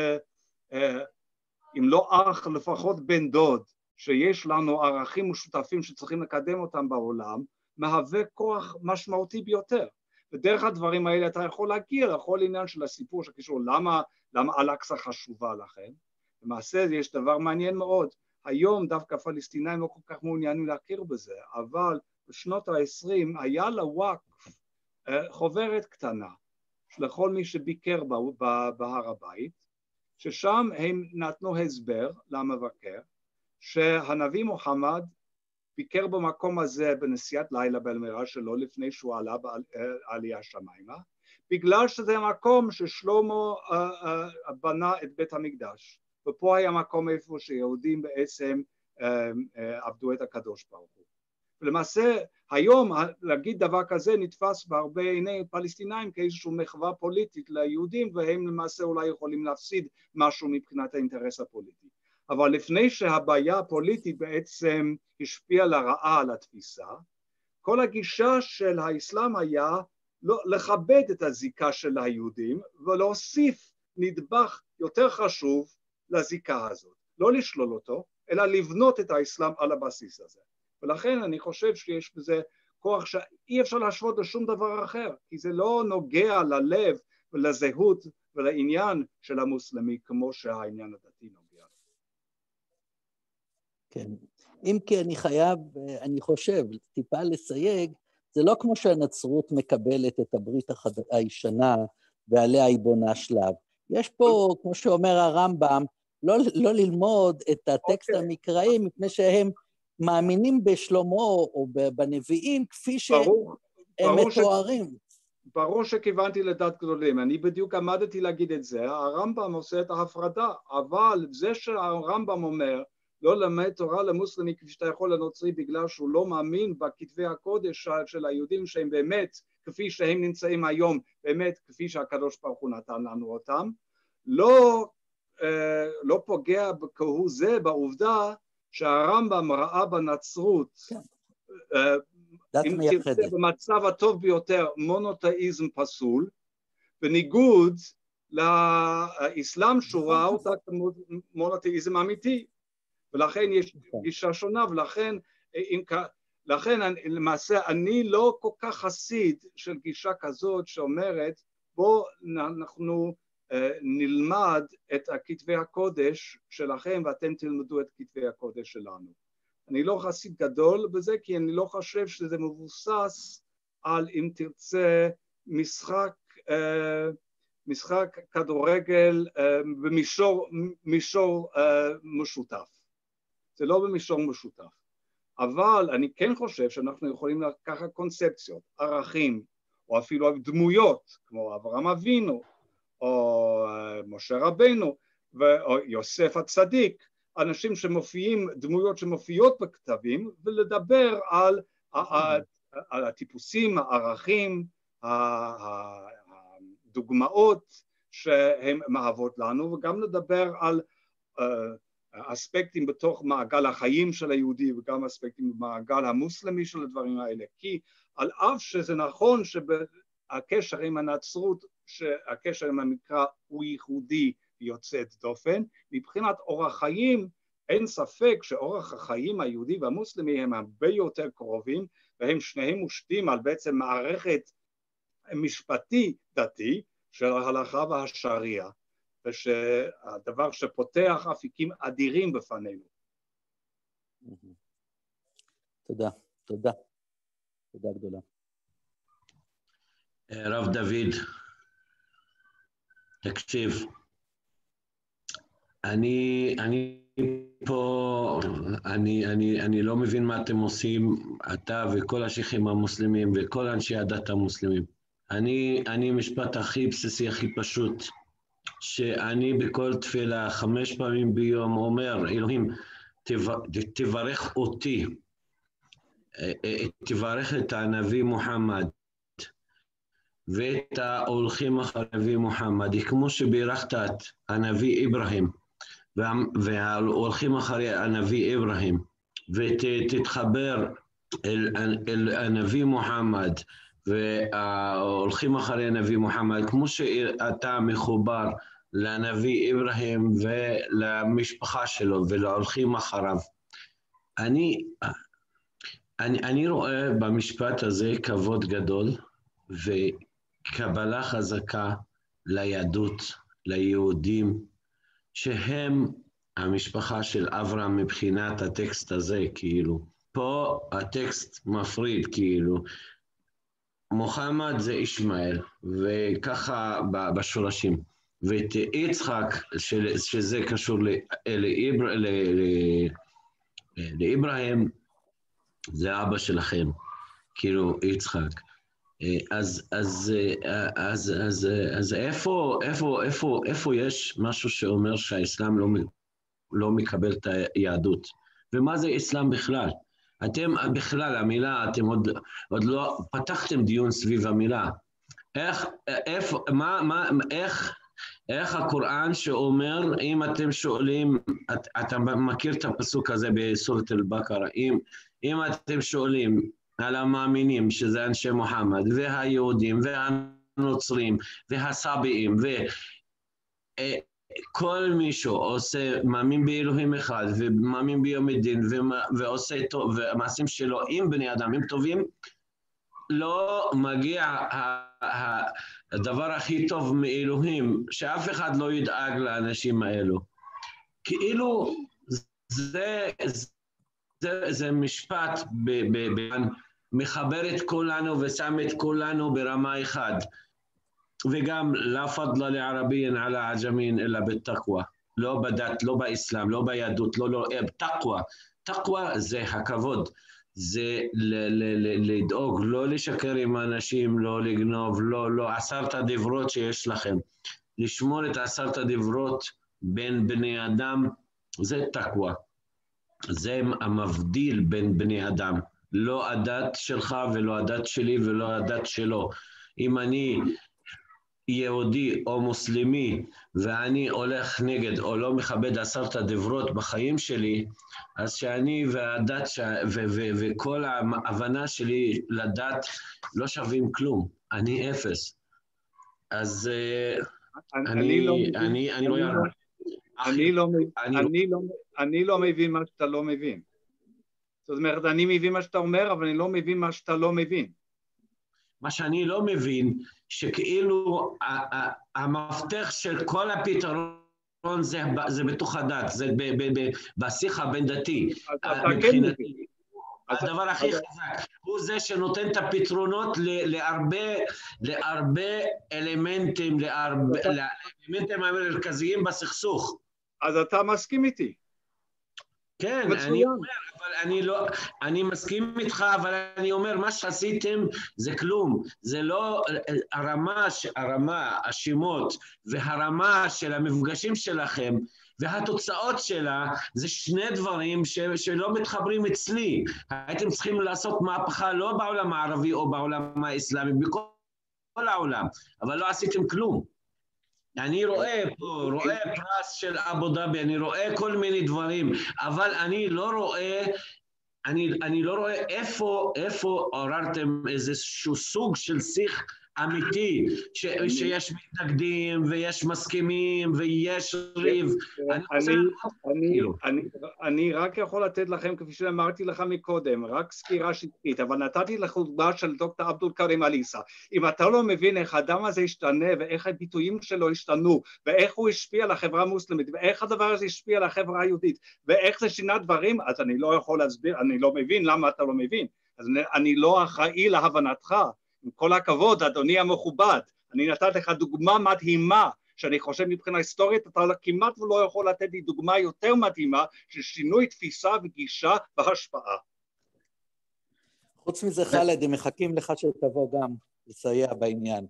אם לא אח לפחות בן דוד, שיש לנו ערכים משותפים שצריכים לקדם אותם בעולם, מהווה כוח משמעותי ביותר. ודרך הדברים האלה אתה יכול להגיע לכל עניין של הסיפור שקשור למה אל-אקצא חשובה לכם. למעשה יש דבר מעניין מאוד, היום דווקא פלסטינאים לא כל כך מעוניינים להכיר בזה, אבל בשנות ה-20 היה לוואקף חוברת קטנה לכל מי שביקר בהר הבית, ששם הם נתנו הסבר למבקר שהנביא מוחמד ביקר במקום הזה בנסיעת לילה באלמירה שלו לפני שהוא עלה בעלייה שמיימה, בגלל שזה מקום ששלמה בנה את בית המקדש, ופה היה מקום איפה שיהודים בעצם עבדו את הקדוש ברוך הוא. ולמעשה היום להגיד דבר כזה נתפס בהרבה עיני פלסטינאים כאיזושהי מחווה פוליטית ליהודים, והם למעשה אולי יכולים להפסיד משהו מבחינת האינטרס הפוליטי. אבל לפני שהבעיה הפוליטית בעצם השפיעה לרעה על התפיסה, כל הגישה של האסלאם היה לכבד את הזיקה של היהודים ולהוסיף נדבך יותר חשוב לזיקה הזאת. לא לשלול אותו, אלא לבנות את האסלאם על הבסיס הזה. ולכן אני חושב שיש בזה כוח שאי אפשר להשוות לשום דבר אחר, כי זה לא נוגע ללב ולזהות ולעניין של המוסלמי כמו שהעניין הדתי נוגע. כן, אם כי אני חושב, טיפה לסייג, זה לא כמו שהנצרות מקבלת את הברית הישנה ועליה היא בונה שלב. יש פה, כמו שאומר הרמב"ם, לא ללמוד את הטקסט המקראי, מפני שהם מאמינים בשלמה או בנביאים כפי שהם מתוארים. ברור שכיוונתי לדת גדולים, אני בדיוק עמדתי להגיד את זה, הרמב"ם עושה את ההפרדה, אבל זה שהרמב"ם אומר, לא למד תורה למוסלמי כפי שאתה יכול לנוצרי, בגלל שהוא לא מאמין בכתבי הקודש של היהודים שהם באמת כפי שהם נמצאים היום, באמת כפי שהקדוש ברוך הוא נתן לנו אותם, לא פוגע כהוא זה בעובדה שהרמב"ם ראה בנצרות, אם תרצה במצב הטוב ביותר, מונותאיזם פסול, בניגוד לאסלאם שורה אותה מונותאיזם אמיתי, ולכן יש גישה שונה, לכן למעשה אני לא כל כך חסיד של גישה כזאת שאומרת בוא אנחנו נלמד את כתבי הקודש שלכם ואתם תלמדו את כתבי הקודש שלנו. אני לא חסיד גדול בזה כי אני לא חושב שזה מבוסס על אם תרצה משחק כדורגל במישור משותף. זה לא במישור משותף. אבל אני כן חושב שאנחנו יכולים לקחת קונספציות, ערכים, או אפילו דמויות, כמו אברהם אבינו, או משה רבנו, או יוסף הצדיק, אנשים שמופיעים, דמויות שמופיעות בכתבים, ולדבר על הטיפוסים, הערכים, הדוגמאות שהן מהוות לנו, וגם לדבר על אספקטים בתוך מעגל החיים של היהודי וגם אספקטים במעגל המוסלמי של הדברים האלה, כי על אף שזה נכון שהקשר עם הנצרות, שהקשר עם המקרא הוא ייחודי ויוצא דופן, מבחינת אורח חיים אין ספק שאורח החיים היהודי והמוסלמי הם הרבה יותר קרובים, והם שניהם מושתים על בעצם מערכת משפטי דתי של ההלכה והשריעה, ושהדבר שפותח אפיקים אדירים בפנינו. תודה, תודה. תודה גדולה. רב דוד, תקשיב, אני פה, אני לא מבין מה אתם עושים, אתה וכל השיחים המוסלמים וכל אנשי הדת המוסלמים. אני משפט הכי בסיסי, הכי פשוט, שאני בכל תפילה 5 פעמים ביום אומר, אלוהים, תברך אותי, תברך את הנביא מוחמד ואת ההולכים אחרי הנביא מוחמד, כמו שבירכת את הנביא אברהם וההולכים אחרי הנביא אברהם, ותתחבר אל הנביא מוחמד והולכים אחרי הנביא מוחמד, כמו שאתה מחובר לנביא אברהם ולמשפחה שלו ולהולכים אחריו. אני רואה במשפט הזה כבוד גדול וקבלה חזקה ליהדות, ליהודים, שהם המשפחה של אברהם מבחינת הטקסט הזה, כאילו. פה הטקסט מפריד, כאילו. מוחמד זה ישמעאל, וככה בשורשים. ואת יצחק, שזה קשור לאברהם, זה אבא שלכם, כאילו יצחק. אז איפה יש משהו שאומר שהאסלאם לא מקבל את היהדות? ומה זה אסלאם בכלל? אתם בכלל, המילה, אתם עוד לא פתחתם דיון סביב המילה. איך הקוראן שאומר, אם אתם שואלים, אתה מכיר את הפסוק הזה בסורת אל-בקרה, אם אתם שואלים על המאמינים, שזה אנשי מוחמד, והיהודים, והנוצרים, והסבאים, כל מישהו עושה, מאמין באלוהים אחד, ומאמין ביום הדין, ועושה טוב, והמעשים שלו עם בני אדם, הם טובים, לא מגיע הדבר הכי טוב מאלוהים, שאף אחד לא ידאג לאנשים האלו. כאילו, זה משפט מחבר את כולנו ושם את כולנו ברמה אחד. וגם לא פדל לערביין על העג'מין אלא בתקווה. לא בדת, לא באסלאם, לא ביהדות, לא בתקווה. תקווה זה הכבוד. זה לדאוג, לא לשקר עם האנשים, לא לגנוב, לא 10 הדברות שיש לכם. לשמור את 10 הדברות בין בני אדם, זה תקווה. זה המבדיל בין בני אדם. לא הדת שלך ולא הדת שלי ולא הדת שלו. אם אני יהודי או מוסלמי ואני הולך נגד או לא מכבד 10 הדברות בחיים שלי, אז שאני והדת וכל ההבנה שלי לדת לא שווים כלום, אני אפס. אז אני לא מבין מה שאתה לא מבין. זאת אומרת, אני מבין מה שאתה אומר, אבל אני לא מבין מה שאתה לא מבין. מה שאני לא מבין, שכאילו המפתח של כל הפתרון זה בתוך הדת, זה בשיח הבין דתי. מבחינתי, הדבר הכי חזק, הוא זה שנותן את הפתרונות להרבה אלמנטים, לאלמנטים המרכזיים בסכסוך. אז אתה מסכים איתי. כן, אני אומר, אבל אני מסכים איתך, אבל אני אומר, מה שעשיתם זה כלום, זה לא הרמה, השמות, והרמה של המפגשים שלכם, והתוצאות שלה, זה שני דברים שלא מתחברים אצלי. הייתם צריכים לעשות מהפכה לא בעולם הערבי או בעולם האסלאמי, בכל העולם, אבל לא עשיתם כלום. אני רואה פרס של אבו דאבי, אני רואה כל מיני דברים, אבל אני לא רואה איפה עוררתם איזשהו סוג של שיח אמיתי, שיש מתנגדים ויש מסכימים ויש ריב. אני רק יכול לתת לכם, כפי שאמרתי לך מקודם, רק סקירה שטחית, אבל נתתי לך דוגמה של דוקטור עבדול כרים אליסה. אם אתה לא מבין איך האדם הזה השתנה ואיך הביטויים שלו השתנו ואיך הוא השפיע על החברה המוסלמית ואיך הדבר הזה השפיע על החברה היהודית ואיך זה שינה דברים, אז אני לא יכול להסביר, אני לא מבין למה אתה לא מבין. אז אני לא אחראי להבנתך. עם כל הכבוד, אדוני המכובד, אני נתתי לך דוגמה מדהימה, שאני חושב מבחינה היסטורית, אתה כמעט ולא יכול לתת לי דוגמה יותר מדהימה, של שינוי תפיסה וגישה והשפעה. חוץ מזה, חלד, הם מחכים לך שתבוא גם לסייע בעניין.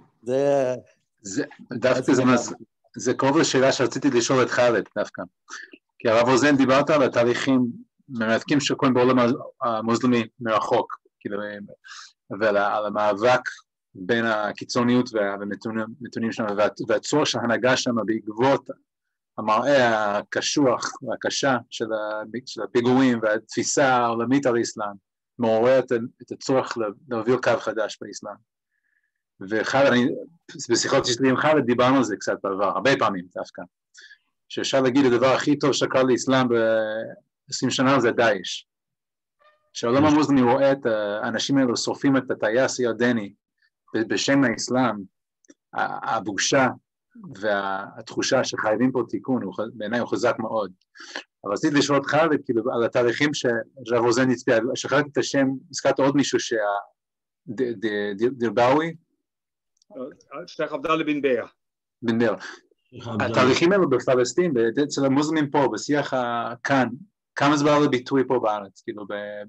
דווקא זה קרוב לשאלה שרציתי לשאול את חלד, דווקא. כי הרב רוזן דיברת על התהליכים מרתקים שקורים בעולם המוסלמי מרחוק, כאילו, ועל המאבק בין הקיצוניות והנתונים שם, והצורך של ההנהגה שם בעקבות המראה הקשוח והקשה של הפיגועים והתפיסה העולמית על האסלאם, מעוררת את הצורך להוביל קו חדש באסלאם. וחלד, בשיחות שלי עם חלד דיברנו על זה קצת בעבר, הרבה פעמים דווקא, שאפשר להגיד הדבר הכי טוב שקרה לאסלאם ב-20 שנה זה דאעש. שהעולם המוסלמי רואה את האנשים האלו שורפים את הטייס הירדני בשם האסלאם, הבושה והתחושה שחייבים פה תיקון, בעיניי הוא חזק מאוד. אבל רציתי לשאול אותך כאילו, על התהליכים שרב רוזן הצביע, שכחתי את השם, הזכרת עוד מישהו דירבאווי? שייח' עבדאללה בן באר. בן באר. התהליכים האלו בפלסטין, אצל המוסלמים פה, בשיח כאן, כמה זה בא לביטוי פה בארץ, כאילו,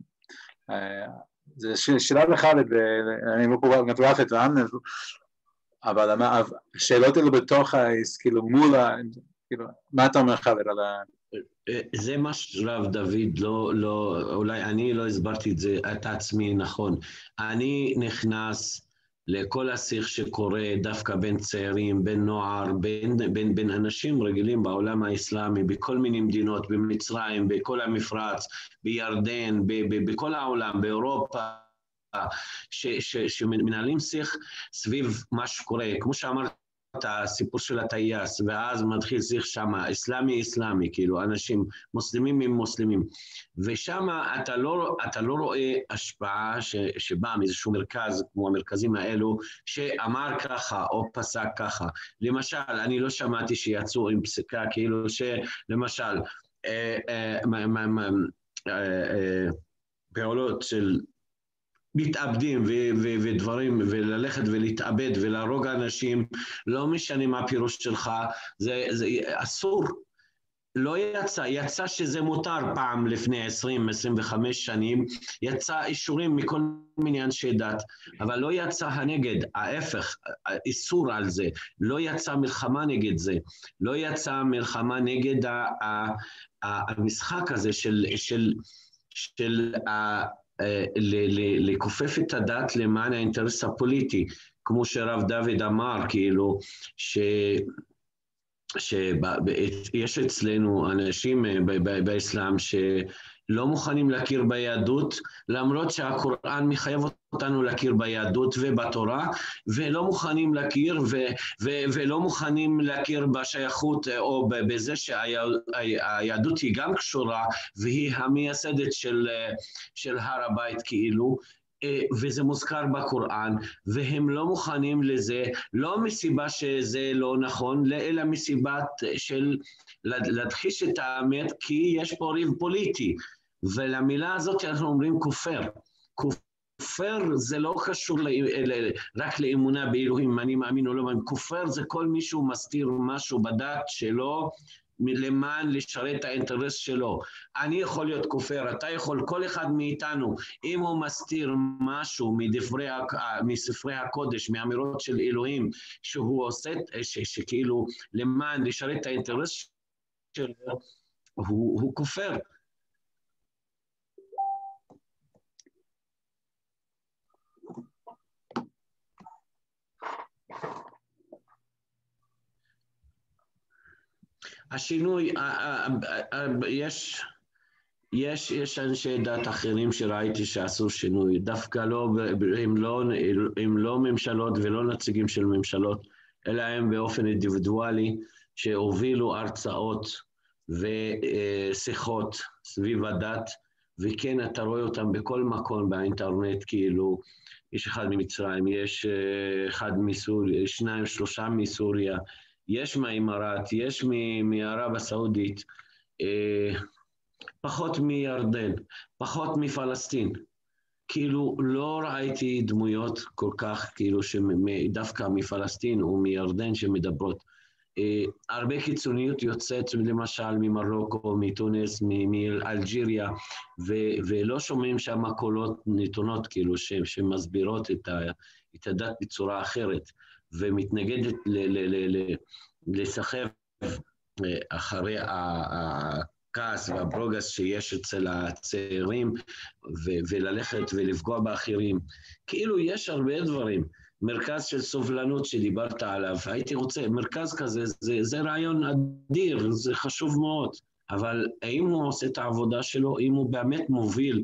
זה שאלה לחלד, ואני לא פה נטרחת ואמנה, אבל השאלות האלו בתוך, כאילו, מול, כאילו, מה אתה אומר חלד על ה... זה מה שרב דוד, אולי אני לא הסברתי את עצמי נכון. אני נכנס לכל השיח שקורה דווקא בין צעירים, בין נוער, בין אנשים רגילים בעולם האסלאמי, בכל מיני מדינות, במצרים, בכל המפרץ, בירדן, בכל העולם, באירופה, שמנהלים שיח סביב מה שקורה. כמו שאמרת, הסיפור של הטייס, ואז מתחיל שיח שם, אסלאמי, כאילו, אנשים מוסלמים עם מוסלמים. ושם אתה לא רואה השפעה שבאה מאיזשהו מרכז, כמו המרכזים האלו, שאמר ככה או פסק ככה. למשל, אני לא שמעתי שיצאו עם פסיקה, כאילו שלמשל, פעולות של מתאבדים ודברים, וללכת ולהתאבד ולהרוג אנשים, לא משנה מה הפירוש שלך, זה אסור. לא יצא שזה מותר פעם לפני 20-25 שנים, יצא אישורים מכל מיני אנשי דת, אבל לא יצא הנגד, ההפך, איסור על זה, לא יצא מלחמה נגד זה, לא יצא מלחמה נגד המשחק הזה של לכופף את הדת למען האינטרס הפוליטי, כמו שרב דוד אמר, כאילו, שיש אצלנו אנשים באסלאם שלא מוכנים להכיר ביהדות, למרות שהקוראן מחייב אותנו להכיר ביהדות ובתורה, ולא מוכנים להכיר ולא מוכנים להכיר בשייכות או בזה שהיהדות היא גם קשורה והיא המייסדת של הר הבית כאילו, וזה מוזכר בקוראן, והם לא מוכנים לזה, לא מסיבה שזה לא נכון, אלא מסיבה של להדחיש את האמת, כי יש פה ריב פוליטי, ולמילה הזאת אנחנו אומרים כופר. כופר זה לא קשור רק לאמונה באלוהים, אם אני מאמין או לא מאמין, כופר זה כל מישהו מסתיר משהו בדת שלו, למען לשרת האינטרס שלו. אני יכול להיות כופר, אתה יכול, כל אחד מאיתנו, אם הוא מסתיר משהו מספרי הקודש, מאמירות של אלוהים, שהוא עושה, שכאילו למען לשרת את האינטרס שלו, הוא כופר. השינוי, יש אנשי דת אחרים שראיתי שעשו שינוי, דווקא הם לא ממשלות ולא נציגים של ממשלות, אלא הם באופן אינדיבידואלי שהובילו הרצאות ושיחות סביב הדת, וכן אתה רואה אותם בכל מקום באינטרנט, כאילו יש אחד ממצרים, יש אחד מסוריה, 2 3 מסוריה, יש מהאמירויות, יש מערב הסעודית, פחות מירדן, פחות מפלסטין. כאילו לא ראיתי דמויות כל כך, כאילו דווקא מפלסטין או מירדן שמדברות. הרבה קיצוניות יוצאת למשל ממרוקו, מתוניס, מאלג'יריה, ולא שומעים שם קולות נתונות כאילו שמסבירות את הדת בצורה אחרת. ומתנגדת לסחב אחרי הכעס והברוגס שיש אצל הצעירים וללכת ולפגוע באחרים. כאילו יש הרבה דברים. מרכז של סובלנות שדיברת עליו, הייתי רוצה, מרכז כזה, זה רעיון אדיר, זה חשוב מאוד, אבל האם הוא עושה את העבודה שלו, אם הוא באמת מוביל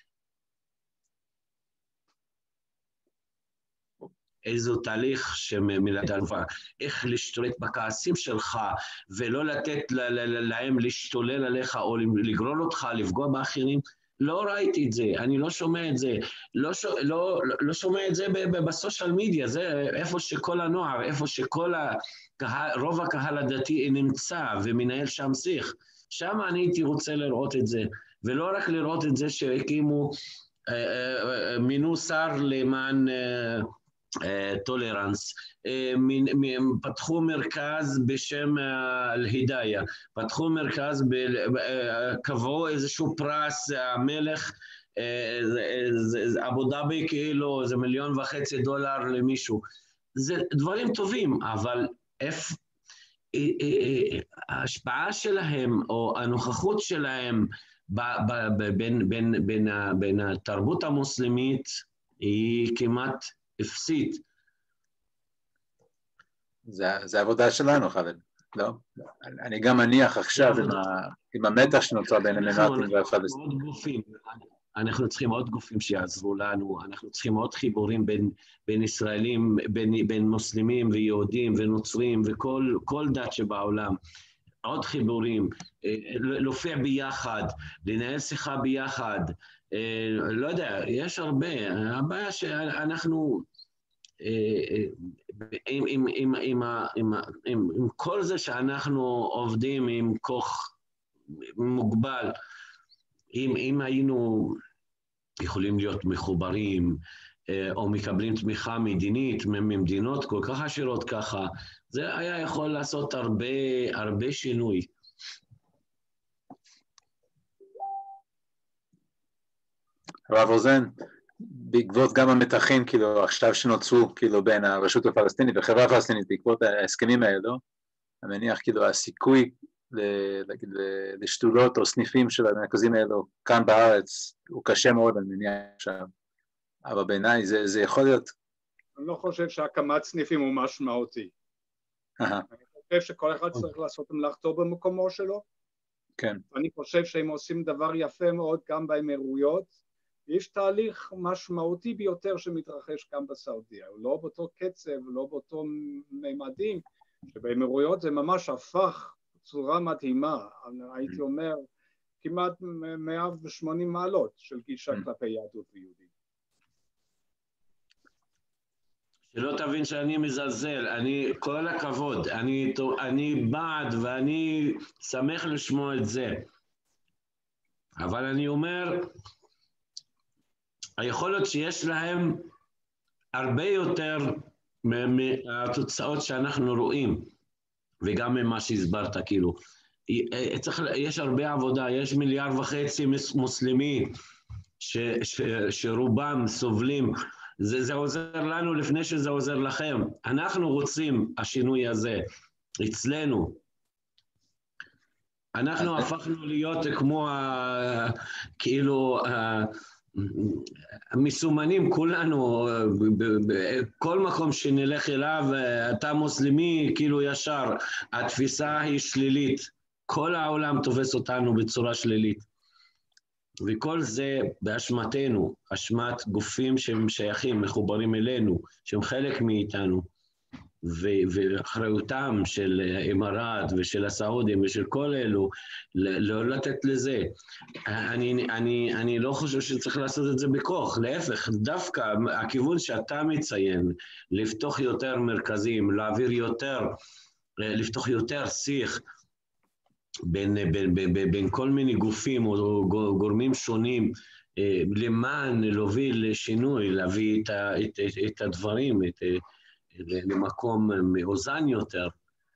איזו תהליך שמלדלווה, איך להשתולט בכעסים שלך, ולא לתת להם להשתולל עליך, או לגרול אותך, לפגוע באחרים. לא ראיתי את זה, אני לא שומע את זה, לא שומע את זה בסושיאל מדיה, זה איפה שכל הנוער, איפה שכל רוב הקהל הדתי נמצא ומנהל שם שיח. שם אני הייתי רוצה לראות את זה, ולא רק לראות את זה שהקימו, מינו שר למען טולרנס, פתחו מרכז בשם אל-הידאיה, פתחו מרכז, קבעו איזשהו פרס, המלך, אבו דאבי כאילו, זה $1.5 מיליון למישהו. זה דברים טובים, אבל ההשפעה שלהם או הנוכחות שלהם בין התרבות המוסלמית היא כמעט אפסית. זה עבודה שלנו, חבל. לא? אני גם מניח עכשיו עם המתח שנוצר בין האמירתים והפלסטינים. אנחנו צריכים עוד גופים שיעזרו לנו, אנחנו צריכים עוד חיבורים בין ישראלים, בין מוסלמים ויהודים ונוצרים וכל דת שבעולם. עוד חיבורים, להופיע ביחד, לנהל שיחה ביחד, לא יודע, יש הרבה. הבעיה שאנחנו, עם כל זה שאנחנו עובדים עם כוח מוגבל, אם היינו יכולים להיות מחוברים, או מקבלים תמיכה מדינית ממדינות כל כך עשירות ככה, זה היה יכול לעשות הרבה שינוי. הרב רוזן, בעקבות גם המתחים, כאילו, עכשיו שנוצרו, כאילו, בין הרשות הפלסטינית והחברה הפלסטינית, בעקבות ההסכמים האלו, אני מניח, כאילו, הסיכוי לשתולות או סניפים של המרכזים האלו כאן בארץ, הוא קשה מאוד, אני מניח עכשיו. אבל בעיניי זה יכול להיות... אני לא חושב שהקמת סניפים הוא משמעותי. אני חושב שכל אחד צריך לעשות מלאכתו במקומו שלו. כן. אני חושב שהם עושים דבר יפה מאוד גם באמירויות. יש תהליך משמעותי ביותר שמתרחש גם בסעודיה. הוא לא באותו קצב, לא באותו ממדים, שבאמירויות זה ממש הפך בצורה מדהימה. הייתי אומר, כמעט 180 מעלות של גישה כלפי יהדות ויהודים. שלא תבין שאני מזלזל, כל הכבוד, אני בעד ואני שמח לשמוע את זה. אבל אני אומר, היכולת שיש להם הרבה יותר מהתוצאות שאנחנו רואים, וגם ממה שהסברת, כאילו. יש הרבה עבודה, יש 1.5 מיליארד מוסלמים שרובם סובלים, זה עוזר לנו לפני שזה עוזר לכם. אנחנו רוצים השינוי הזה אצלנו. אנחנו הפכנו להיות כמו כאילו מסומנים כולנו, בכל מקום שנלך אליו, אתה מוסלמי, כאילו ישר, התפיסה היא שלילית. כל העולם תופס אותנו בצורה שלילית. וכל זה באשמתנו, אשמת גופים שהם שייכים, מחוברים אלינו, שהם חלק מאיתנו, ואחריותם של אמרת ושל הסעודים ושל כל אלו, לא לתת לזה. אני לא חושב שצריך לעשות את זה בכוח, להפך, דווקא הכיוון שאתה מציין, לפתוח יותר מרכזים, להעביר יותר, לפתוח יותר שיח, בין כל מיני גופים או גורמים שונים, למען להוביל לשינוי, להביא את הדברים למקום מאוזן יותר.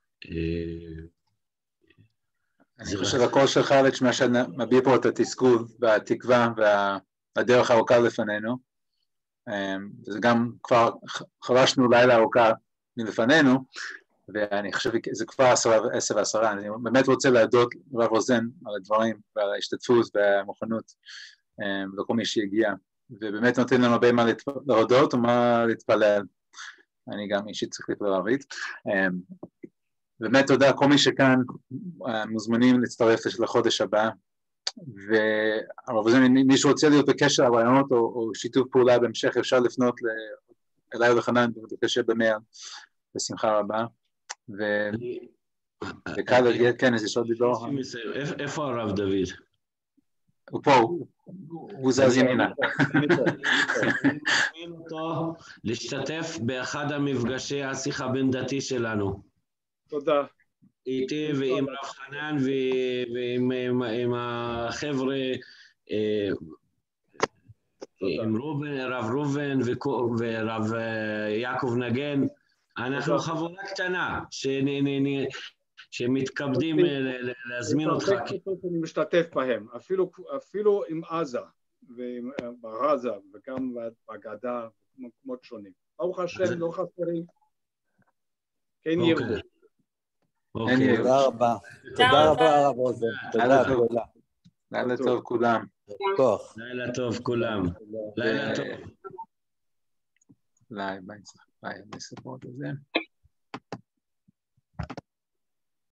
אני חושב הקול שלך מה שמביע פה את התסכול והתקווה והדרך הארוכה לפנינו. זה גם כבר חרשנו לילה ארוכה מלפנינו, ואני חושב שזה כבר 10:10. אני באמת רוצה להודות לרב רוזן על הדברים ועל ההשתתפות והמוכנות לכל מי שהגיע, ובאמת נותן לנו הרבה מה להודות ומה להתפלל. אני גם אישית צריך להתפלל ערבית. באמת תודה, כל מי שכאן מוזמנים להצטרף לחודש הבא, והרב רוזן, מי שרוצה להיות בקשר על רעיונות או שיתוף פעולה בהמשך, אפשר לפנות אליי ולחנן בקשר במייל, בשמחה רבה. וכאן להגיד, כן, איזה שעות דיבור. איפה הרב דוד? הוא פה, הוא זז ימינה. אני מזמין אותו להשתתף באחד המפגשי השיחה בין דתי שלנו. תודה. איתי ועם רב חנן ועם החבר'ה, עם רב רובן ורב יעקב נגן. אנחנו חבורה קטנה שמתכבדים להזמין אותך. אני משתתף בהם, אפילו עם עזה וברזה וגם בגדה במקומות שונים. ברוך השם, לא חסרים. כן ירבו. תודה רבה. תודה רבה הרב רוזן. תודה. לילה טוב כולם. לילה טוב כולם. לילה טוב. ביי, ביי, ביי, ביי, ביי, ביי, ביי, ביי, ביי,